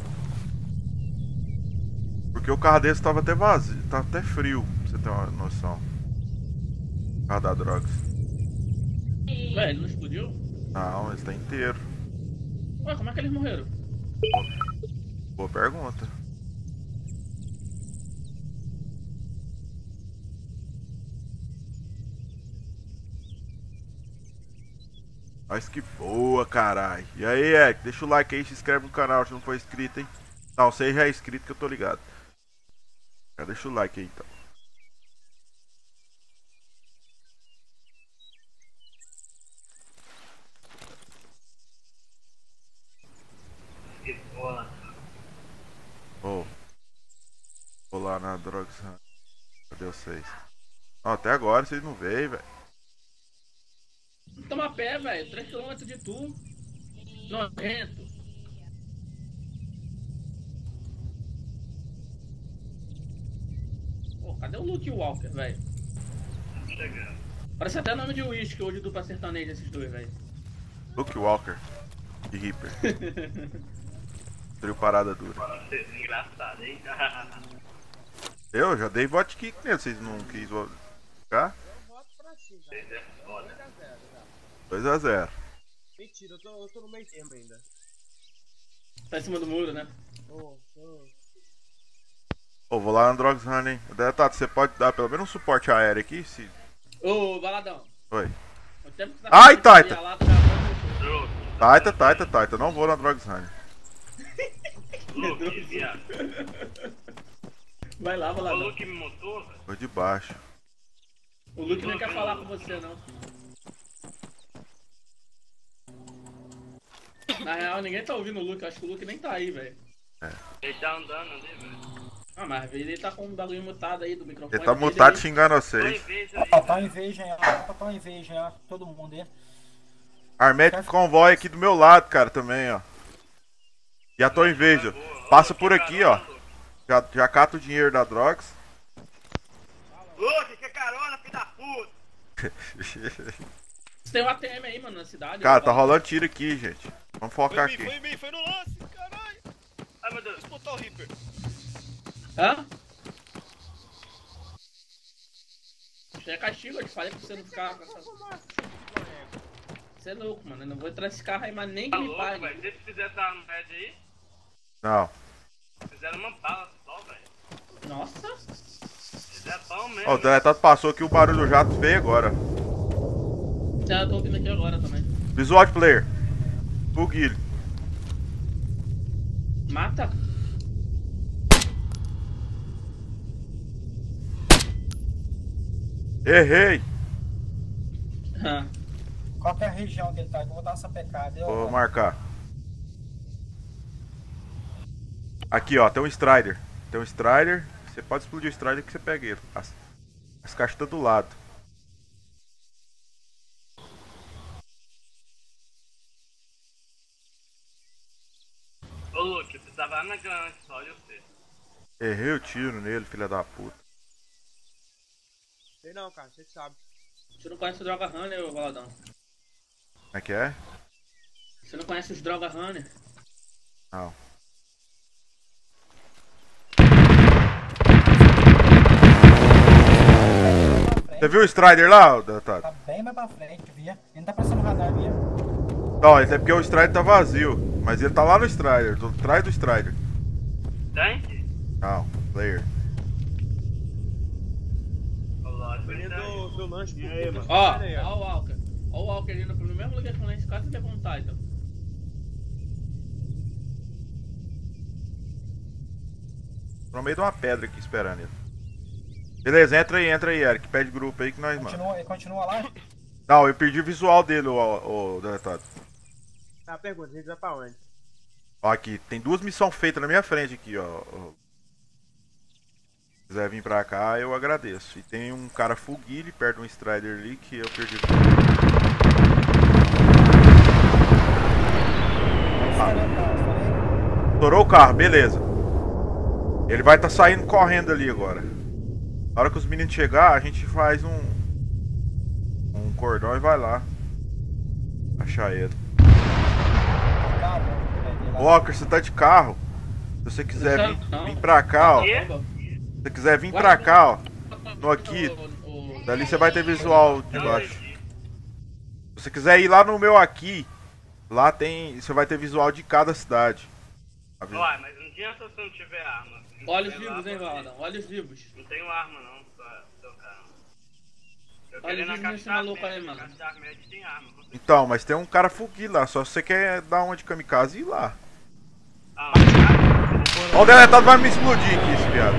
Porque o carro desse tava até vazio, tava até frio, pra você ter uma noção. O carro da Drogs. Ué, ele não explodiu? Não, ele tá inteiro. Ué, como é que eles morreram? Boa pergunta. Mas que boa, caralho. E aí, Ek, deixa o like aí, se inscreve no canal se não for inscrito, hein. Não, você já é inscrito que eu tô ligado. Já deixa o like aí, então. Que bola. Ô. Vou lá na Drogs Hunt. Cadê vocês? Ó, até agora vocês não veem, velho. Toma pé, velho. três quilômetros de tu. Nojento. Pô, cadê o Luke Walker, velho? Chegando. Parece até nome de uísque hoje do pra sertanejo esses dois, velho. Luke Walker e Reaper. Trio parada dura. Vocês engraçado, hein? Eu já dei vote kick nele, vocês não quis ficar? Eu voto pra cima. Vocês é foda. dois a zero. Mentira, eu tô, eu tô no meio termo ainda. Tá em cima do muro, né? Ô, ô. Ô, vou lá na Drogs Run, hein. Tato, você pode dar pelo menos um suporte aéreo aqui? Se... Ô, Baladão. Oi. O tempo que você tá Ai, fazendo Taita! aqui, a lata já- Taita, Taita, Taita. Não vou na Drogs Run. Luke, viado. Vai lá, vai lá. O Luke me montou, velho. Foi de baixo. O Luke não quer falar com você, não. Na real, ninguém tá ouvindo o Luke. Acho que o Luke nem tá aí, velho. Ele tá andando ali, velho. Ah, mas às vezes ele tá com um bagulho mutado aí do microfone. Ele tá dele mutado aí. xingando Tô em vocês. vez aí. Ó, tá uma inveja, hein? Ó, tá uma inveja, ó. Todo mundo aí. Armético convoy aqui do meu lado, cara, também, ó. Já tô em veja. Passa por aqui, ó. Já, já cata o dinheiro da Drogas. Luke, que carona, filho da puta. Você tem um A T M aí, mano, na cidade. Cara, ó, tá vai. rolando tiro aqui, gente. Vamos focar Foi em mim, aqui. foi em mim, foi no lance, caralho. Ai, meu Deus. Deixa eu botar o Reaper. Hã? Isso é castigo, eu te falei pra você não ficar. Você é louco, mano. Eu não vou entrar nesse carro aí, mas nem que Tá me louco, pague. velho. Se eles fizessem a média aí, Não. fizeram uma bala só, velho. Nossa. Fizeram pão mesmo. Ó, o deletado passou aqui, o barulho do jato veio agora. Já eu tô ouvindo aqui agora também. Visual de player. O Guilherme. Mata? Errei. Hã. Qual que é a região que ele tá? Que eu vou dar essa pecada. Eu, Vou marcar. Aqui, ó, tem um Strider. Tem um Strider. Você pode explodir o Strider que você pega ele. As, as caixas estão do lado. Ô, Luke, você tava lá na grande só, eu sei. Errei o tiro nele, filha da puta. Sei não, cara, você que sabe. Você não conhece o Droga Runner, ô Valadão? Como é que é? Você não conhece os Droga Runner? Não. Você viu o Strider lá, deletado? Tá bem mais pra frente, via. Ele não tá passando no radar, via. Não, isso é porque o Strider tá vazio. Mas ele tá lá no Strider, do trás do Strider. Tanque? Não, player. Ô, lógico, ele tá aí. Do, do lanche E aí, mano? Ó, Pera aí, ó o Walker. Ó o Walker indo no mesmo lugar que o Lance, quase que é com o Titan. Tô no meio de uma pedra aqui esperando ele. Beleza, entra aí, entra aí, Eric. Pede grupo aí que nós, mano. Continua, ele continua lá. Não, eu perdi o visual dele, o, o deletado. Tá, pergunta, a gente vai pra onde? Ó, aqui, tem duas missões feitas na minha frente aqui, ó. ó. Se quiser vir pra cá, eu agradeço. E tem um cara full guile perto de um Strider ali que eu perdi. Estourou o carro, beleza. Ele vai estar tá saindo correndo ali agora. Na hora que os meninos chegar, a gente faz um um cordão e vai lá achar ele. Walker, você tá de carro. Se você quiser vir, vir pra cá, ó. Quê? Se você quiser vir pra cá, ó. No aqui. O- o- Dali você vai ter visual de baixo. Se você quiser ir lá no meu aqui, lá tem. Você vai ter visual de cada cidade. Tá vendo? Uai, mas não adianta se eu não tiver arma. Não Olhos tiver vivos, lá, hein, porque Valadão? Olhos vivos. Não tenho arma, não, pra trocar. Eu Olha, queria na vive caixa nesse da maluco aí, média, mano. na caixa da média tem arma. Então, mas tem um cara fugi lá. Só se você quer dar uma de kamikaze e ir lá. Ah, Ó, o deletado vai me explodir aqui, esse viado.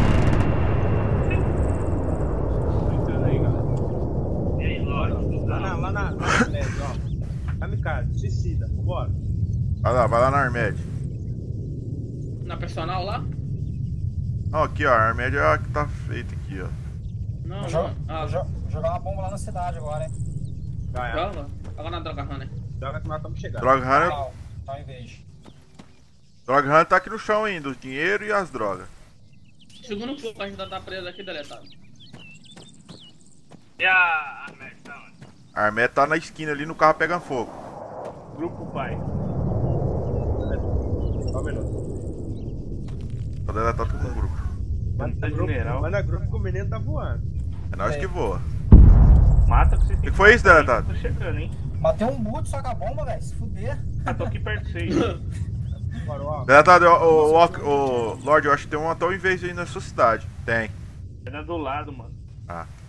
Entrando aí, galera. e aí, lógico. Lá na, lá na, lá na Leste, ó. Kamikaze, suicida, vambora. Vai lá, vai lá na Armed. Na personal lá? Ó, aqui ó, a Armed é a que tá feita aqui, ó. Não, Vou, jo- não. Ah, vou jo- jogar uma bomba lá na cidade agora, hein. Já, é. joga. Joga na Droga Runner. Joga que nós estamos chegando. Drog Hunter, Tá, tá ao invés. Drog Hunter tá aqui no chão ainda, o dinheiro e as drogas. Segundo um pouco, a gente tá preso aqui, deletado. E a Armed, tá onde? A Armed tá na esquina ali no carro pegando fogo. Grupo pai. Só um minuto. O deletado tá com um grupo. Manda Tá grupo, general. manda grupo que o menino tá voando. É nós É. que voa. Mata que vocês têm Que foi isso, matar, deletado? hein? Tô chegando, hein? Matei um boot, só com a bomba, velho. Se fuder. Ah, tô aqui perto de vocês. Bora, ó. Deletado, o, o, o, o Lorde, eu acho que tem um até em vez aí na sua cidade. Tem. É do lado, mano.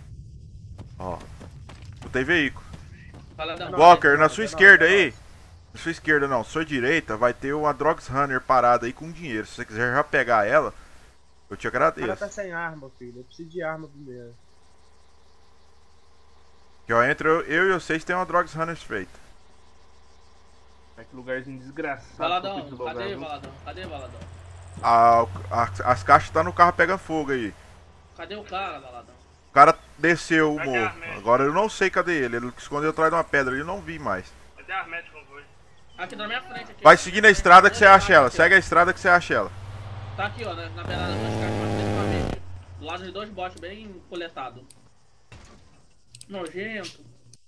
Ó. Não tem veículo. Valadão. Não, Walker, não, na não, sua não, esquerda não. aí. Sua esquerda não, sua direita vai ter uma Drogs Runner parada aí com dinheiro. Se você quiser já pegar ela, eu te O cara agradeço. tá sem arma, filho. Eu preciso de arma primeiro. Que ó, entre eu, eu e vocês tem uma Drogs Runner feita. Ai, que lugarzinho desgraçado. Valadão, que eu fui cadê, logar, viu? Valadão? Cadê, Valadão? A, a- as caixas tá no carro pegando fogo aí. Cadê o cara, Valadão? O cara desceu o Cadê morro. a arma? Agora eu não sei cadê ele. Ele escondeu atrás de uma pedra ali, eu não vi mais. Cadê a arma de convoio? Aqui na minha frente. Aqui, Vai ó. seguindo a estrada que você acha ela. Aqui, ó. Segue a estrada que você acha ela. Tá aqui, ó, na, na beirada das caixas, mais principalmente. Do lado de dois botes bem coletados. Nojento.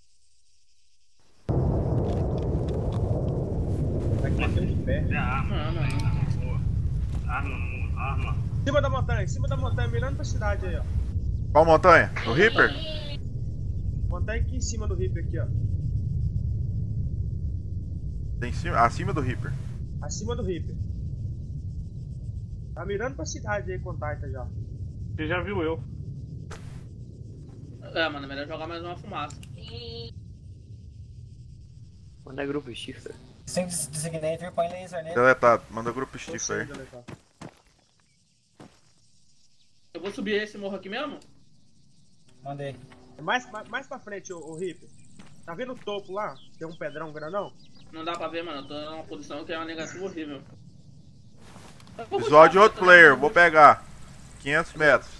Vai bater de pé. Cadê a arma? Não, não, não. Boa. Arma, não, arma. Em cima da montanha, em cima da montanha, mirando pra cidade aí, ó. Qual montanha? O Reaper? Montanha aqui em cima do Reaper aqui, ó. Tem em cima, acima do Reaper. Acima do Reaper. Tá mirando pra cidade aí com o Titan já. Você já viu eu. É, mano, é melhor jogar mais uma fumaça. Manda grupo Shifter. Sem des- designator, põe laser nele. Deletado. Manda grupo Tô Stiff sem aí. deletar. Eu vou subir esse morro aqui mesmo? Mandei. Mais, mais, mais pra frente, o, o Reaper. Tá vendo o topo lá? Tem um pedrão grandão? Não dá pra ver, mano. Eu tô numa posição que é uma negativa horrível. Eu vou Visual de continuar outro também, player, né? vou pegar. quinhentos metros.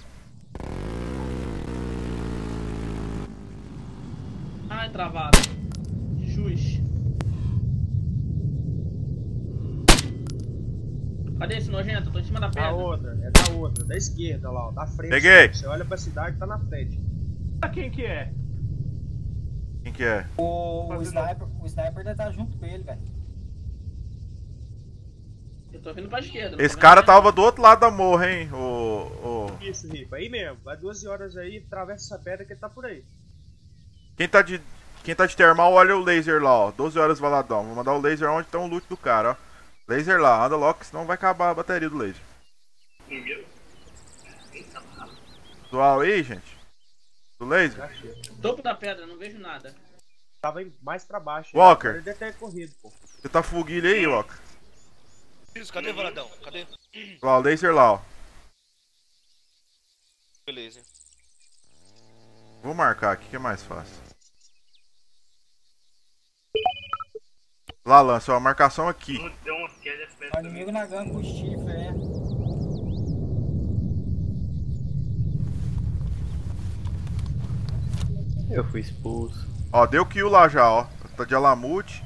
Ai, travado. Jus. Cadê esse nojento? Eu tô em cima da Da pedra. outra, é da outra, da esquerda lá, ó, da frente. Peguei. Você olha pra cidade, tá na frente. Ah, quem que é? Quem que é? O, o, Fazendo- sniper, o sniper deve estar junto com ele, velho. Eu tô vindo pra esquerda. não Esse tô cara vendo mais tava do outro lado da morra, hein? O, o... Isso, Ripa, aí mesmo. Vai doze horas aí, atravessa essa pedra que ele tá por aí. Quem tá de. Quem tá de termal, olha o laser lá, ó. doze horas valadão. Vou mandar o laser onde tá o loot do cara, ó. Laser lá, anda logo, senão vai acabar a bateria do laser. Meu. Visual aí, gente. Do laser. Já chega. nada. Topo da pedra, não vejo nada. Tava em- mais pra baixo. Walker. Agora ele deve ter corrido, pô. Você tá fuguilho aí, Walker? Isso, cadê o Valadão? Cadê? Lá, o laser lá, ó. Beleza. Vou marcar aqui que é mais fácil. Lá, lança, ó, a marcação aqui. Não deu umas quedas É o inimigo na gangue com o chifre, né? Eu fui expulso. Ó, deu kill lá já, ó. Tá de Alamute.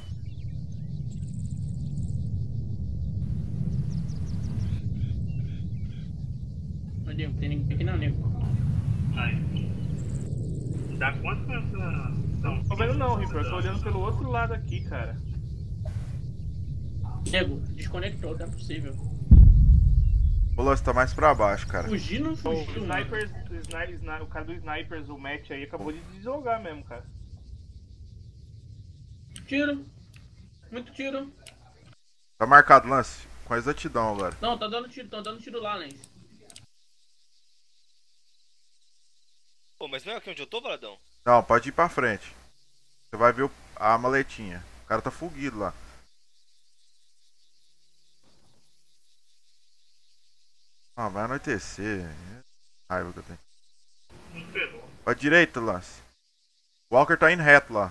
Não, Nico, tem ninguém aqui não, Nico. Aí. Dá quanto com essa. Não tô vendo não, Reaper. Eu tô olhando pelo outro lado aqui, cara. Nego, desconectou, não é possível. O lance tá mais pra baixo, cara. Fugir não O fugiu, mano. Snipers, o, sni, sni- o cara do Snipers, o Matt aí, acabou de deslogar mesmo, cara. Tiro. Muito tiro. Tá marcado, lance. Com exatidão agora. Não, tá dando tiro, tá dando tiro lá, Lens. Pô, mas não é aqui onde eu tô, Valadão? Não, pode ir pra frente. Você vai ver o- a maletinha. O cara tá fugido lá. Ah, vai anoitecer. Raiva que eu tenho. Não ferrou. Pra direita, lance. O Walker tá indo reto lá.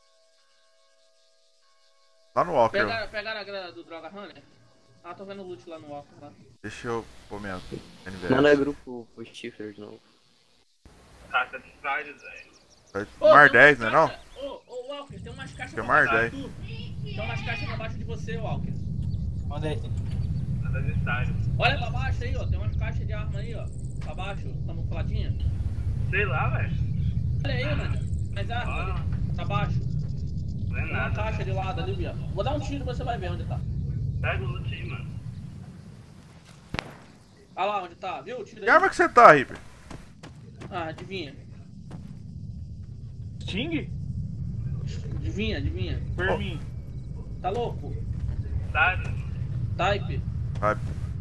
Lá no Walker. ó. Pegaram, pegaram a grana do Droga Runner? Ah, tô vendo o loot lá no Walker lá. Deixa eu pôr minha N V Manda S. grupo pro Shifter de novo. Tá, tá distraído, velho. Tá- Mar tem dez, umas né não? caixas- Ô, ô, Walker, tem umas caixas Tem pra Mar baixo dez. de tu. Tem umas caixas pra baixo de você, Walker. Mandei. Tá distraído. Olha pra baixo aí, ó. Tem umas caixas de arma aí, ó. Pra baixo, camufladinha. Sei lá, velho. Olha aí, mano. Mais arma Ah, ali. Pra baixo. não é Tem uma nada. caixa de lado ali, viado. Vou dar um tiro e você vai ver onde tá. Pega o loot aí, mano. Olha lá onde tá, viu? O tiro Que aí. arma que você tá, Reaper? Ah, adivinha. Sting? Adivinha, adivinha. Por Oh. mim. Tá louco? Tá, Type. Vai.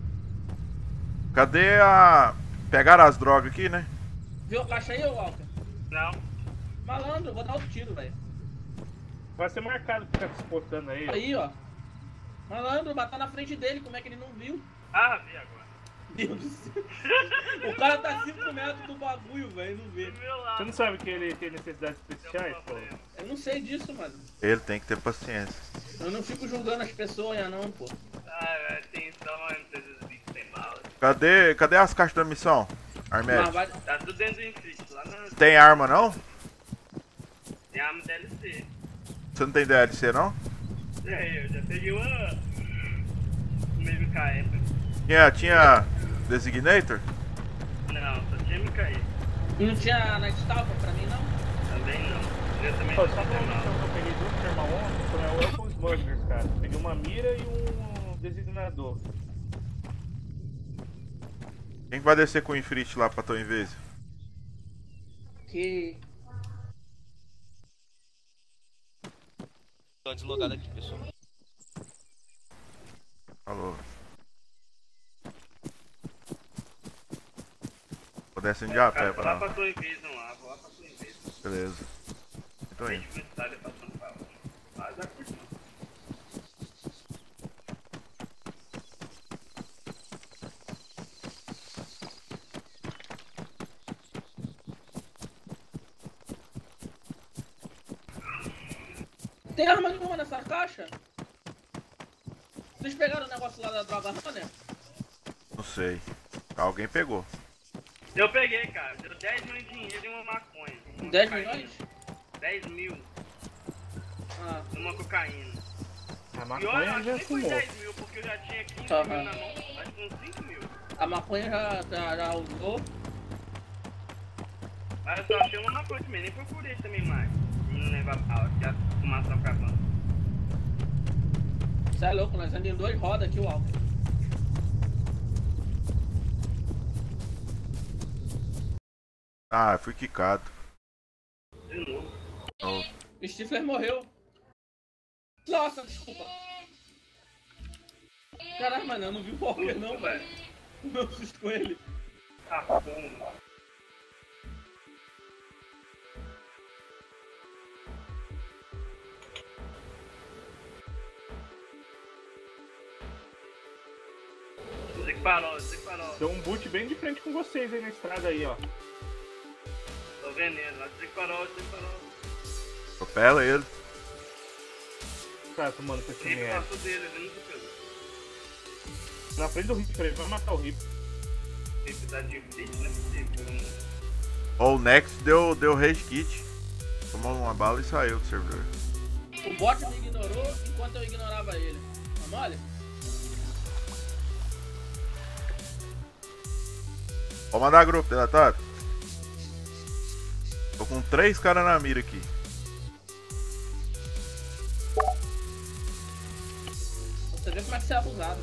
Cadê a... Pegaram as drogas aqui, né? Viu a caixa aí, ô Walker? não. Malandro, vou dar outro tiro, velho. Vai ser marcado ficar se postando aí. ó. Aí, ó. Malandro, matar na frente dele, como é que ele não viu? Ah, vi agora. Deus do céu. O cara tá cinco metros do bagulho, velho, não vê. Do meu lado. Você não sabe que ele tem necessidades especiais, pô? Eu não sei disso, mano. Ele tem que ter paciência. Eu não fico julgando as pessoas, não, pô. Ah, velho, tem só, mas não sei se os bichos têm bala. Cadê, cadê as caixas da missão? Armédio. Mas vai... Tá tudo dentro do Infinity, lá na... Tem arma não? Tem arma D L C. Você não tem D L C não? É, eu já peguei uma... O mesmo K E. Tinha, tinha Designator? Não, só tinha M K E. E não tinha Night Stalker pra mim, não? Também não. Eu também Pô, não só pra tenho uma missão que eu peguei duas termal ontem, foi eu com os smugglers, cara. Peguei uma mira e um designador. Quem que vai descer com o Ifrit lá pra tua invase? Que... Tô deslogado aqui, pessoal. Falou. Vou descendo de a pé Cara, vou lá pra pra lá. tua Invasion lá, vou lá pra tua Invasion. Beleza. Tô indo. Gente, muito tarde passando pra lá. Mas já curti. Tem arma nenhuma nessa caixa? Vocês pegaram o negócio lá da droga Runner? Não sei. Alguém pegou. Eu peguei, cara. Deu dez milhões de dinheiro e uma maconha. Uma dez cocaína. milhões? dez mil. Ah. Numa cocaína. A E olha, maconha acho já que nem foi fumou. dez mil, porque eu já tinha quinze Tá, mil tá. na mão. Acho que uns cinco mil. A maconha já, já, já usou? Mas eu só achei uma maconha também, nem procurei também mais. E não levar bala, que a fumaça tá acabando. Você é louco, nós andamos em duas rodas aqui, o Walker. Ah, fui quicado. De novo. Oh. O Stifler morreu. Nossa, desculpa. Caralho, mano, eu não vi o Walker não, velho. O meu susto com ele. Tá bom. Você que parou, você que parou. Deu um boot bem de frente com vocês aí na estrada aí, ó. Tô vendo ele, lá você que parou, você que parou. Atropela ele. Tá tomando com esse O Rick M S. passou dele, ele nunca pegou. Na frente do Rip, ele vai matar o Rip. O Rick tá de fit, não é possível. Ó, o Next deu, deu rage kit. Tomou uma bala e saiu do servidor. O bot me ignorou enquanto eu ignorava ele. Tá mole? Vou mandar grupo, delatado. Tô com três caras na mira aqui. Você vê como é que você é abusado.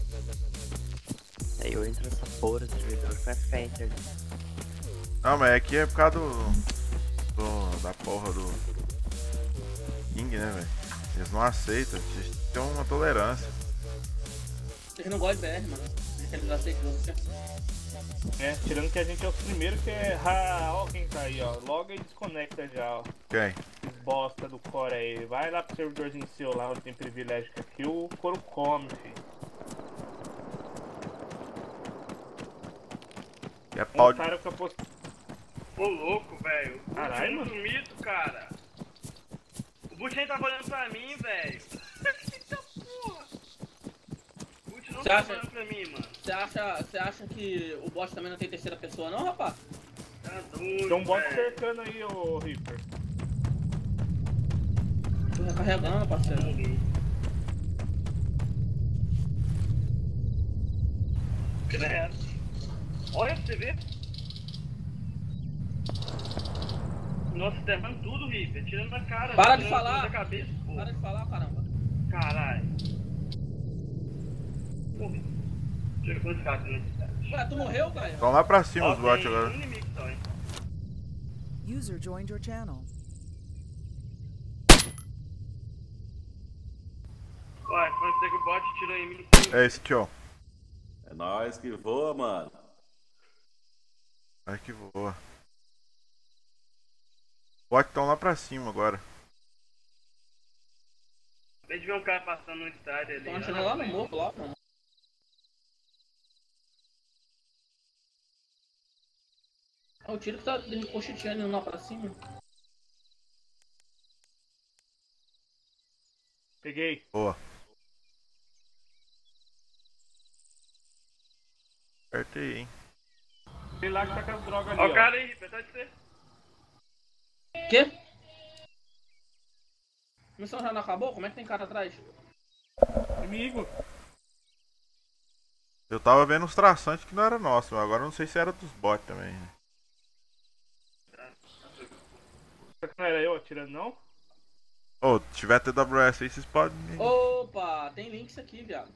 Aí eu entro nessa porra do servidor, vai ficar entre ali. Não, mas aqui é por causa do, do da porra do King, né, velho? Eles não aceitam, eles têm uma tolerância. Vocês não gostam de B R, mano. Eles aceitam você. É, tirando que a gente é os primeiros que é. Ah, ó quem tá aí, ó. Loga e desconecta já, ó. Quem? Os bosta do core aí. Vai lá pro servidorzinho seu lá onde tem privilégio, que aqui o couro come, filho. E é pau Um de... cara fica postando. Ô louco, velho. O Caralho, Buchinho mano. mito, cara. O Buchinho tava olhando pra mim, velho. Eita porra. O Buchinho não Você tá acha- olhando pra mim, mano. Você acha, você acha que o bot também não tem terceira pessoa, não, rapaz? Tá doido, Tem um bot velho. cercando aí, ô Reaper. Tô recarregando, parceiro. Credo. Olha pra você ver. Nossa, tá errando tudo, River. Tirando da cara. Para de tirando falar. Da cabeça, pô. Para de falar, caramba. Caralho. Morri. Deixa eu ver quantos caras tem nesse cara. Ué, tu morreu, Gaia? Vão lá pra cima Ó, os bots tem agora. um inimigo só, hein. User joined your channel. Ué, quando você que o bot tirou em mim. É esse tio. É nóis que voa, mano. Ai que voa. Os bots estão lá pra cima agora. Acabei de ver um cara passando no estádio ali. Tô achando lá no morro, lá, mano. Ah, o tiro que tá cochicheando lá pra cima. Peguei. Boa. Apertei, hein. Tem lá que tá com as drogas ali, Ó ó. o cara aí, apesar de ser. Quê? Missão já não acabou? Como é que tem cara atrás? Inimigo. Eu tava vendo uns traçantes que não era nosso, mas agora eu não sei se era dos bots também. Será que não era eu atirando, não? Ô, oh, se tiver T W S aí, vocês podem... Opa, tem links aqui, viado.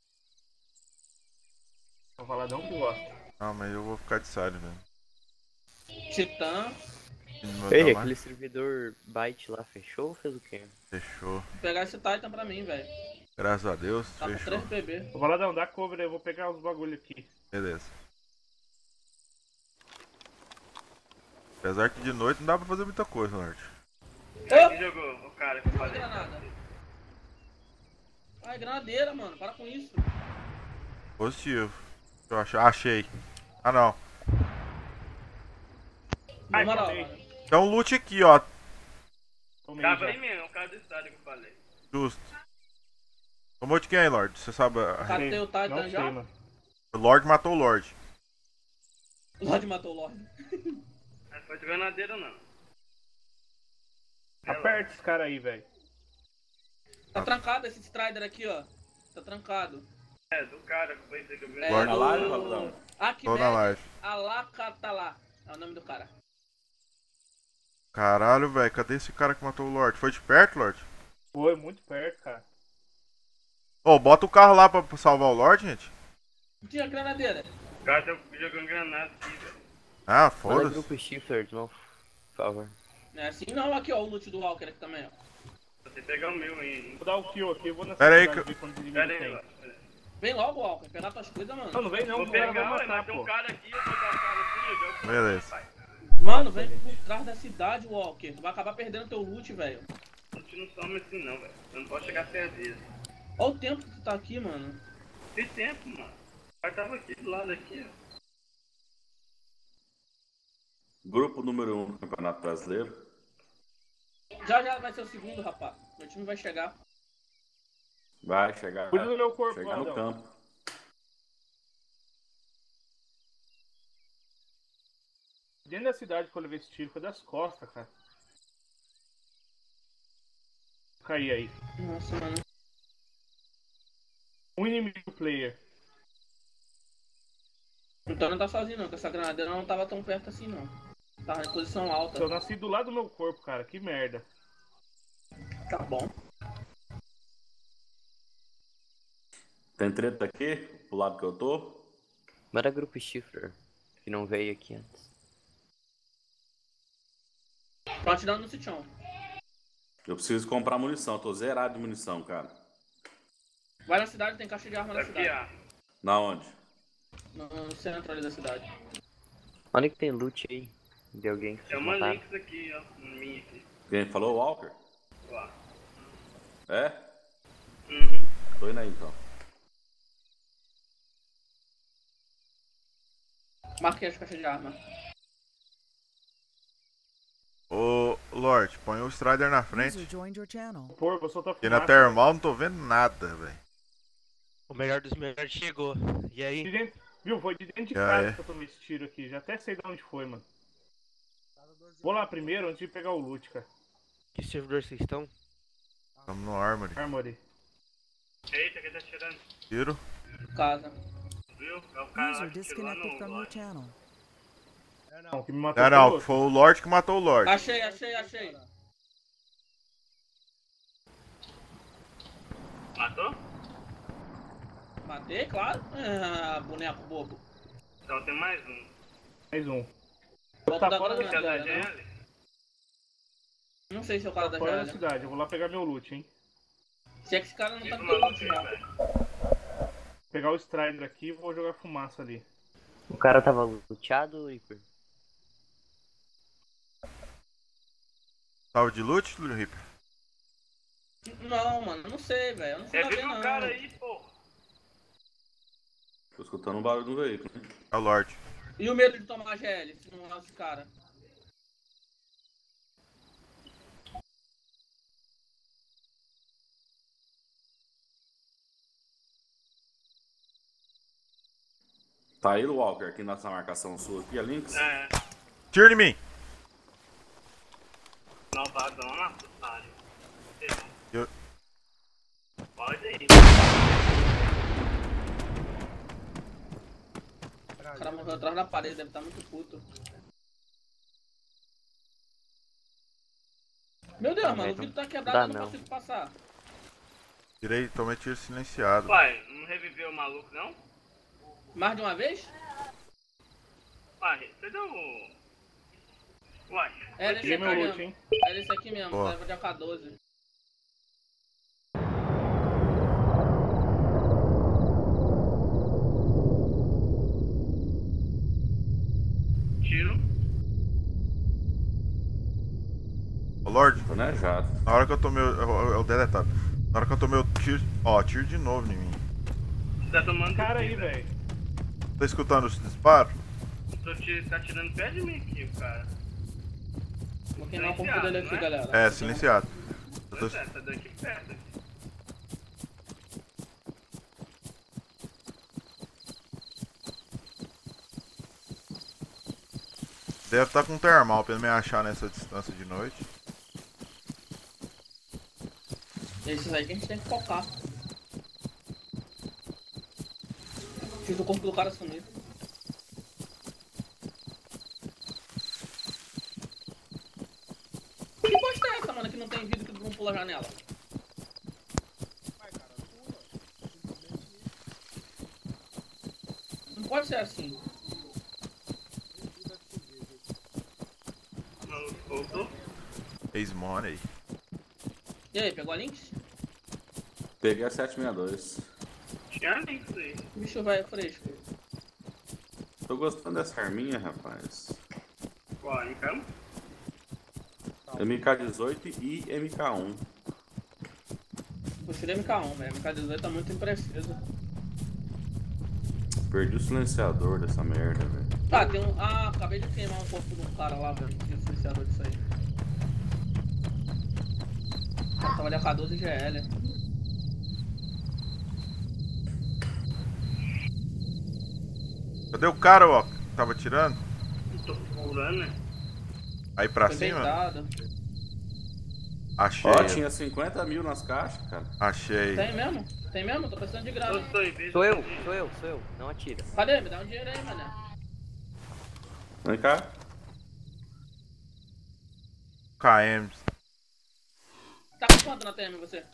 O Valadão que gosta. Ah, mas eu vou ficar de side, velho. Titã. Ei, aquele servidor Byte lá fechou ou fez o quê? Fechou. Vou pegar esse Titan pra mim, velho. Graças a Deus, tá fechou. Com três P B. O Valadão, dá cover aí, eu vou pegar os bagulho aqui. Beleza. Apesar que de noite não dá pra fazer muita coisa, Lorde. Quem jogou o cara que eu falei? Granada. Ai, granadeira, mano, para com isso. Positivo. Eu ach... achei. Ah, não. Na moral, tem um loot aqui, ó. Tava aí mesmo, é o cara do estádio que eu falei. Justo. Tomou de quem, Lorde? Você sabe a... Catei o Titan não já? sei, mano. O Lorde matou o Lorde. O Lorde matou o Lorde. Não foi de granadeira, não. Aperta esse cara aí, velho. Tá trancado esse Strider aqui, ó. Tá trancado. É, do cara que foi que eu vi. É, Lorde. do... live, Valadão? Tô na live. Alacatalá. É o nome do cara. Caralho, velho. Cadê esse cara que matou o Lorde? Foi de perto, Lorde? Foi muito perto, cara. Ô, oh, bota o carro lá pra salvar o Lorde, gente. Tinha granadeira. O cara tá jogando granada aqui, velho. Ah, Manda foda-se. grupo Shifter de novo, por favor. Não é assim não, aqui ó, o loot do Walker aqui também, ó. Você pegar o meu aí. Vou dar o kill aqui, eu vou na Pera aí cidade que- ver quantos inimigos Pera aí, tem. Lorde. Vem logo, Walker, pegar tuas coisas, mano. Não, não vem não, Vou o cara vai pegar, ué, matar, mas tem um pô. cara aqui, eu vou dar o cara assim, eu jogo. Beleza. Mano, vem por trás da cidade, Walker. Tu vai acabar perdendo teu loot, velho. A gente não some assim não, velho. Você não pode chegar perto dele. Olha o tempo que tu tá aqui, mano. Tem tempo, mano. O cara tava aqui do lado aqui, ó. Grupo número um do Campeonato Brasileiro. Já já vai ser o segundo, rapaz. Meu time vai chegar. Vai chegar. Cuida do meu corpo, Chegar no Valadão. campo. Dentro da cidade que eu levei esse tiro, foi das costas, cara. Caí aí. Nossa, mano. Um inimigo player. Então não tá sozinho não, que essa granadeira não tava tão perto assim não. Tava em posição alta. Eu nasci do lado do meu corpo, cara. Que merda. Tá bom. Tem treta aqui, pro lado que eu tô. Manda grupo Shifter, que não veio aqui antes. Tô atirando no sitião. Eu preciso comprar munição, eu tô zerado de munição, cara. Vai na cidade, tem caixa de arma na Aqui, cidade. ó. Na onde? No, no centro ali da cidade. Onde que tem loot aí? De alguém que Tem vocês uma mataram? links aqui, ó. Um mim aqui. Quem falou, Walker? Ó. É? Uhum. Tô indo aí então. Marquei as caixas de arma. Ô, Lorde, põe o Strider na User frente. joined your channel. Pô, vou soltar E na fumaça. termal não tô vendo nada, velho. O melhor dos melhores chegou. E aí? De dentro, viu? Foi de dentro de Já casa é. que eu tomei esse tiro aqui. Já até sei de onde foi, mano. Vou lá primeiro antes de pegar o loot, cara. Que servidor vocês estão? Tamo no Armory. Armory. Eita, quem tá tirando? Tiro. Casa. Viu? É o cara lá User que tirou lá disconnected no from your Lorde. channel. Não, o que me matou Não, foi o não, outro. foi o Lorde que matou o Lorde. Achei, achei, achei. Matou? Matei, claro. Ah, boneco bobo. Então tem mais um. Mais um. Volta Tá da fora da Esse é da granadeira, né? G L? Não sei se é o cara da Fora da G L. cidade. Eu vou lá pegar meu loot, hein. Se é que esse cara não tá Fica no uma teu luta loot aí, já. velho. Vou pegar o Strider aqui e vou jogar fumaça ali. O cara tava luteado, Reaper? Salve de loot, Lulu Ripper. Não, mano, eu não sei, velho. Eu não sei É lá ver, vindo não. um cara aí, pô. Tô escutando um barulho do veículo. É o Lorde. E o medo de tomar G L, se não é esse cara? Tá aí o Walker aqui nessa marcação sua aqui, a Lynx? É. Tira em mim. Malvadona, otário. Eu... Pode ir. O cara morreu atrás da parede, deve estar muito puto. Meu Deus, Ah, mano, o não vidro tá dá quebrado, eu não, não. consigo passar. Tirei, tomei tiro silenciado. Uai, não reviveu o maluco, não? Mais de uma vez? Uai, você deu... Uai. Era esse Peguei aqui meu mesmo. loot, hein? Era esse aqui mesmo, Boa. leva de A K doze. Tiro. Ô Lorde, Planejado. na hora que eu tomei. É o deletado. Na hora que eu tomei o tiro. Ó, tiro de novo em mim. Você tá tomando... Cara aí, velho. Tá escutando os disparos? Tô te, tá tirando perto de mim aqui, o cara. Vou queimar o corpo dele aqui, galera. É, silenciado. Eu tô... Pois é, tá daqui perto. Deve estar com termal pra ele me achar nessa distância de noite. Esses aí que a gente tem que focar. Fiz o corpo do cara sumir. Que bosta é essa, mano, que não tem vidro que não pula a janela? Não pode ser assim. Voltou? Ex-money. E aí, pegou a Lynx? Peguei a sete sessenta e dois. Tinha Lynx aí. O bicho vai fresco. Tô gostando dessa arminha, rapaz. Qual, então? M K dezoito e M K um. Prefiro M K um, velho. M K dezoito tá muito impreciso. Perdi o silenciador dessa merda, velho. Tá, tem um. Ah, acabei de queimar um corpo de um cara lá, velho. Tinha silenciador disso aí. Eu tava de A K doze G L. Cadê o cara, ó? Que tava tirando? Tô procurando, né? Aí pra Foi cima? deitado. Achei. Ó, tinha cinquenta mil nas caixas, cara. Achei. Tem mesmo? Tem mesmo? Tô precisando de grana. Eu sou em vez Sou de- eu, sou eu, sou eu. Não atira. Cadê? Me dá um dinheiro aí, mané. Vem cá. K M. Tá com quanto na T M você?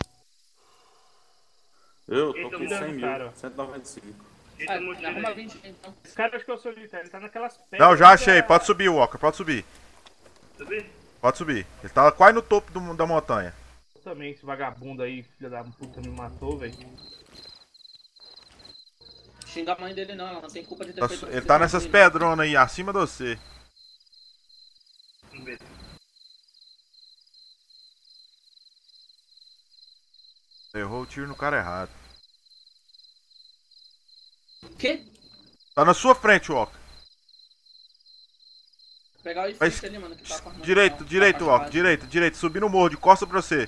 Eu tô Eita, com mudando, cem mil. cara. cento e noventa e cinco. Eita, Ah, motivo me arruma aí. vinte então. Esse cara acho que é o solitário, ele tá naquelas pedras. Não, já achei. Pode subir, Walker. Pode subir. Subir? Pode subir. Ele tava quase no topo do- da montanha. Eu também, esse vagabundo aí, filha da puta, me matou, velho. Xinga a mãe dele não, ela não tem culpa de ter Tá feito su- isso. Ele tá nessas pedronas aí, acima de você. Vamos ver. Errou o tiro no cara errado. Que? Tá na sua frente, Walker. Pegar o Mas- Ifrit ali, mano, que tá com a Direito, munição, direito, tá Walker. com Direito, direito. Subindo o morro, de costa pra você.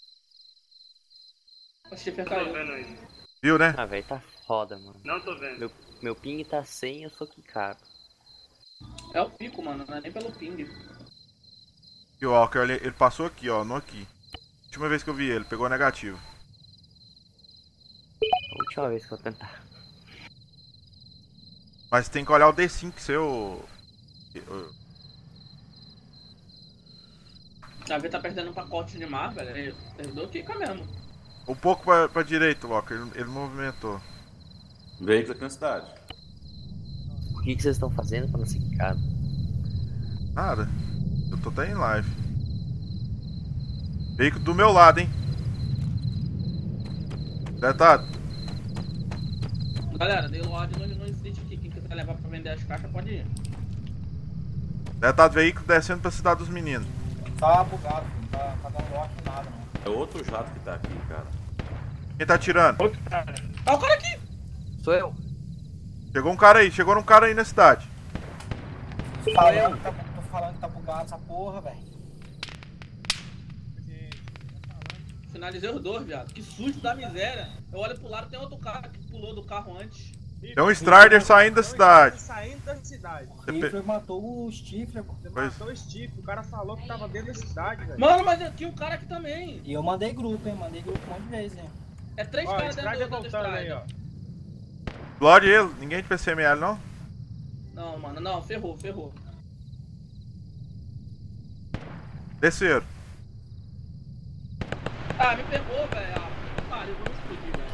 a- O Schiffer Tô caiu. vendo aí. Viu, né? Ah, velho, tá foda, mano. Não tô vendo. Meu, meu ping tá cem, eu sou quicado. É o pico, mano, não é nem pelo ping. E o Walker, ele, ele passou aqui, ó, no aqui. Última vez que eu vi ele, pegou negativo. A última vez que eu tentar. Mas tem que olhar o D cinco seu. Davi tá perdendo um pacote de mar, velho. Ele perdeu o Kika mesmo. Um pouco pra, pra direita, Walker. Ele, ele movimentou. Veículo aqui na cidade. O que, que vocês estão fazendo pra não ser quicado? Nada. Eu tô até em live. Veículo do meu lado, hein? Deletado. Galera, dei load no, no Street aqui. Quem quiser levar pra vender as caixas pode ir. Deletado veículo descendo pra cidade dos meninos. Tá bugado, não tá, tá dando lock em nada, não. É outro jato que tá aqui, cara. Quem tá atirando? Outro cara. Ah, o cara aqui! Sou eu. Chegou um cara aí, chegou um cara aí na cidade. Tô falando, que tá, tô falando que tá bugado essa porra, velho. Finalizei os dois, viado. Que susto da miséria. Eu olho pro lado, tem outro cara que pulou do carro antes. Tem um Strider saindo da cidade. Saindo da cidade. O Stifler matou o Stifler. Você matou o Stifler, o cara falou que tava dentro da cidade, velho. Mano, mas tinha um cara aqui também. E eu mandei grupo, hein? Mandei grupo um monte de vezes, hein? É três Ó, caras dentro do, dentro do voltando Strider. aí, ó. Explode ele, ninguém de P C M L não? Não, mano, não, ferrou, ferrou. Desceram. Ah, me pegou, velho. Ah, pariu, vamos explodir, velho.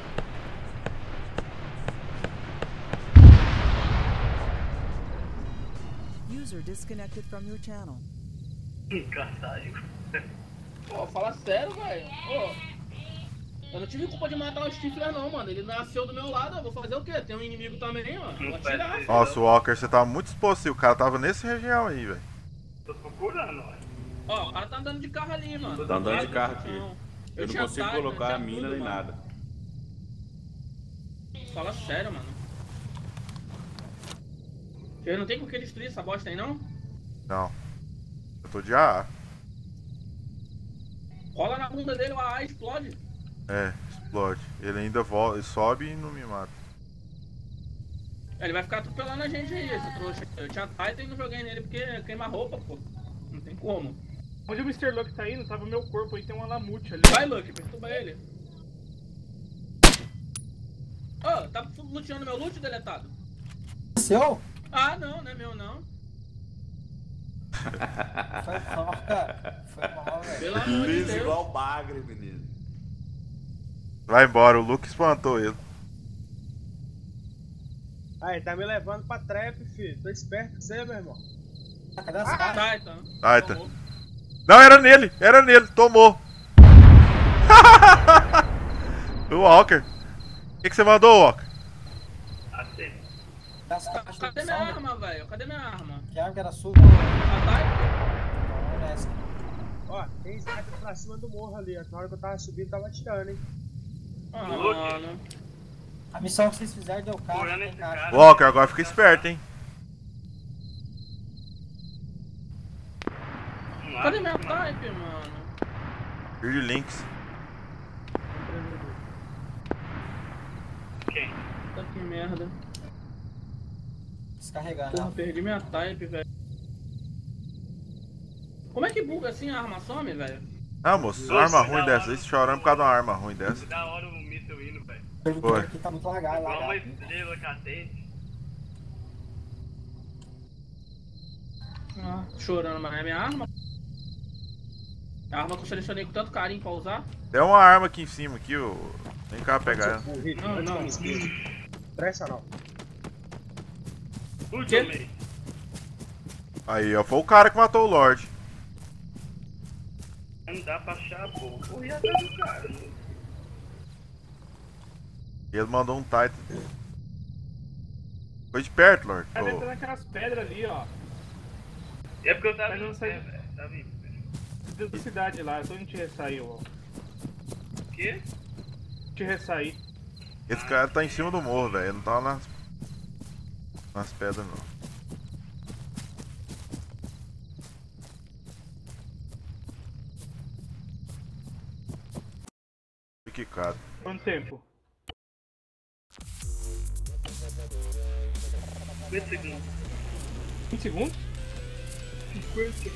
User disconnected from your channel. Caralho. Pô, fala sério, velho. Pô, eu não tive culpa de matar o Stifler, não, mano. Ele nasceu do meu lado, eu vou fazer o quê? Tem um inimigo também, ó. Vou atirar. Nossa, Walker, você tava muito exposto. O cara tava nesse região aí, velho. Tô procurando, ó. Ó, o cara tá andando de carro ali, mano. Tá andando de carro aqui. Eu, Eu não tinha consigo timer, colocar tinha a mina tudo, nem mano. nada. Fala sério, mano. Ele não tem com que destruir essa bosta aí, não? Não. Eu tô de A A. Rola na bunda dele, o A A explode. É, explode. Ele ainda volta, sobe e não me mata. Ele vai ficar atropelando a gente aí, esse trouxa. Eu tinha Titan e não joguei nele porque queima roupa, pô. Não tem como. Onde o mister Luck tá indo, tava meu corpo aí, tem uma lamute ali. Vai, Luck, perturba ele. Ô, oh, tá luteando meu loot, deletado? Seu? Ah, não, não é meu, não. Foi mal, cara. Foi mal, velho. Pelo amor de Liso Deus. igual bagre, menino. Vai embora, o Luke espantou ele. Aí, tá me levando pra trap, filho. Tô esperto com você, meu irmão. Cadê as Ah, caras? tá, então. Ai, tá. Tomou. Não, era nele, era nele, tomou. O Walker. O que, que você mandou, Walker? Assim. Das caixas Cadê de minha som, arma, velho? Cadê minha arma? que arma que era sua? Ah, tá? Então, nessa. Ó, tem sniper pra cima do morro ali, ó. Na hora que eu tava subindo, tava atirando, hein. Ah, mano. A missão que vocês fizeram deu caixa, Olhando tem esse caixa. cara. Walker, agora fica esperto, hein. Cadê minha type, mano? Tiro de links. Quem? Tá que merda. Descarregando. Porra, Não. perdi minha type, velho. Como é que buga assim a arma some, velho? Ah, moço, uma arma ruim dessa. Eles chorando por causa de uma arma ruim dessa. Da hora o míssil indo, velho. O servidor Foi. aqui tá muito lagado, Igual uma lagado. estrela, cacete. Ah, chorando, mas é minha arma. A arma que eu selecionei com tanto carinho pra usar. Tem uma arma aqui em cima, aqui, ô. Vem cá pegar ela. Não, não. Presta não. Ultimate. Aí, ó, foi o cara que matou o Lorde. Não dá pra achar, pô. Corri atrás do cara. Ele mandou um Titan. Foi de perto, Lorde. Tá dentro Ô, daquelas pedras ali, ó. É porque eu tava Mas não indo, sei- né, velho? Tava indo. Dentro da cidade lá, eu tô indo te ressair, ó. O quê? Te ressair. esse cara tá em cima do morro, velho. Ele não tá nas, nas pedras, não. Que cara. Quanto tempo? vinte segundos. vinte segundos? cinquenta.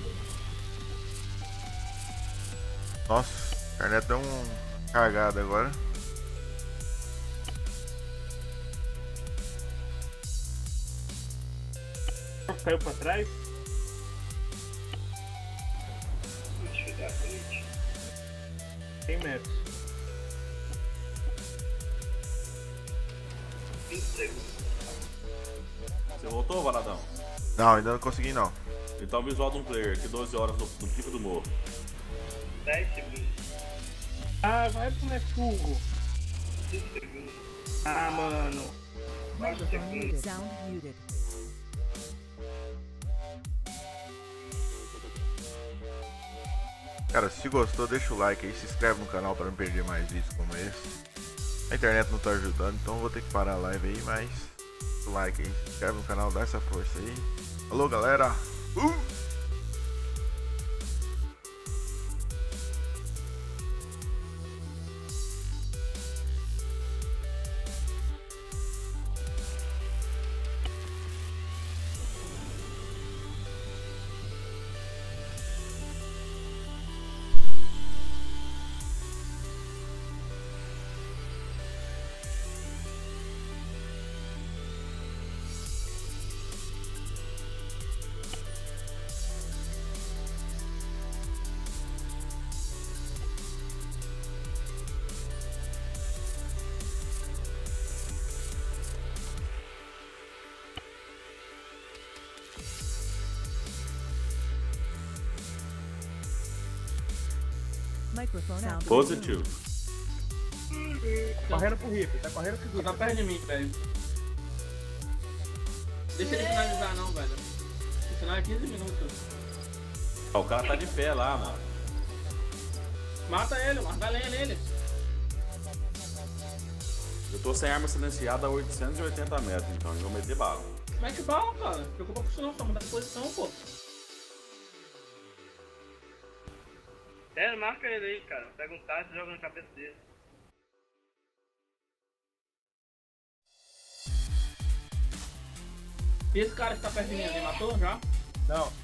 Nossa, a internet deu um cagada agora. Caiu pra trás? Deixa eu dar a frente. cem metros. vinte segundos. Você voltou, Valadão? Não, ainda não consegui não. Então visual de um player, aqui doze horas no, no pico do morro. dez segundos. Ah, vai pro Nefugo. cinco segundos. Ah, mano. quatro segundos. Sound muted. Cara, se gostou, deixa o like aí, se inscreve no canal para não perder mais vídeos como esse. A internet não tá ajudando, então eu vou ter que parar a live aí, mas deixa o like aí, se inscreve no canal, dá essa força aí. Falou, galera! Uh! Microphone out. Positivo. Correndo pro Rip, tá correndo pro Rip. Tá perto de mim, velho. Deixa ele finalizar não, velho. O final é quinze minutos. Ó, o cara tá de pé lá, mano. Mata ele, marca a lenha nele. Eu tô sem arma silenciada a oitocentos e oitenta metros, então eu vou meter bala. Mete bala, cara. Não preocupa com isso não, só mudar de posição, pô. É, marca ele aí, cara. Pega um tacho e joga na cabeça dele. E esse cara que tá perto de mim, ele matou já? Não.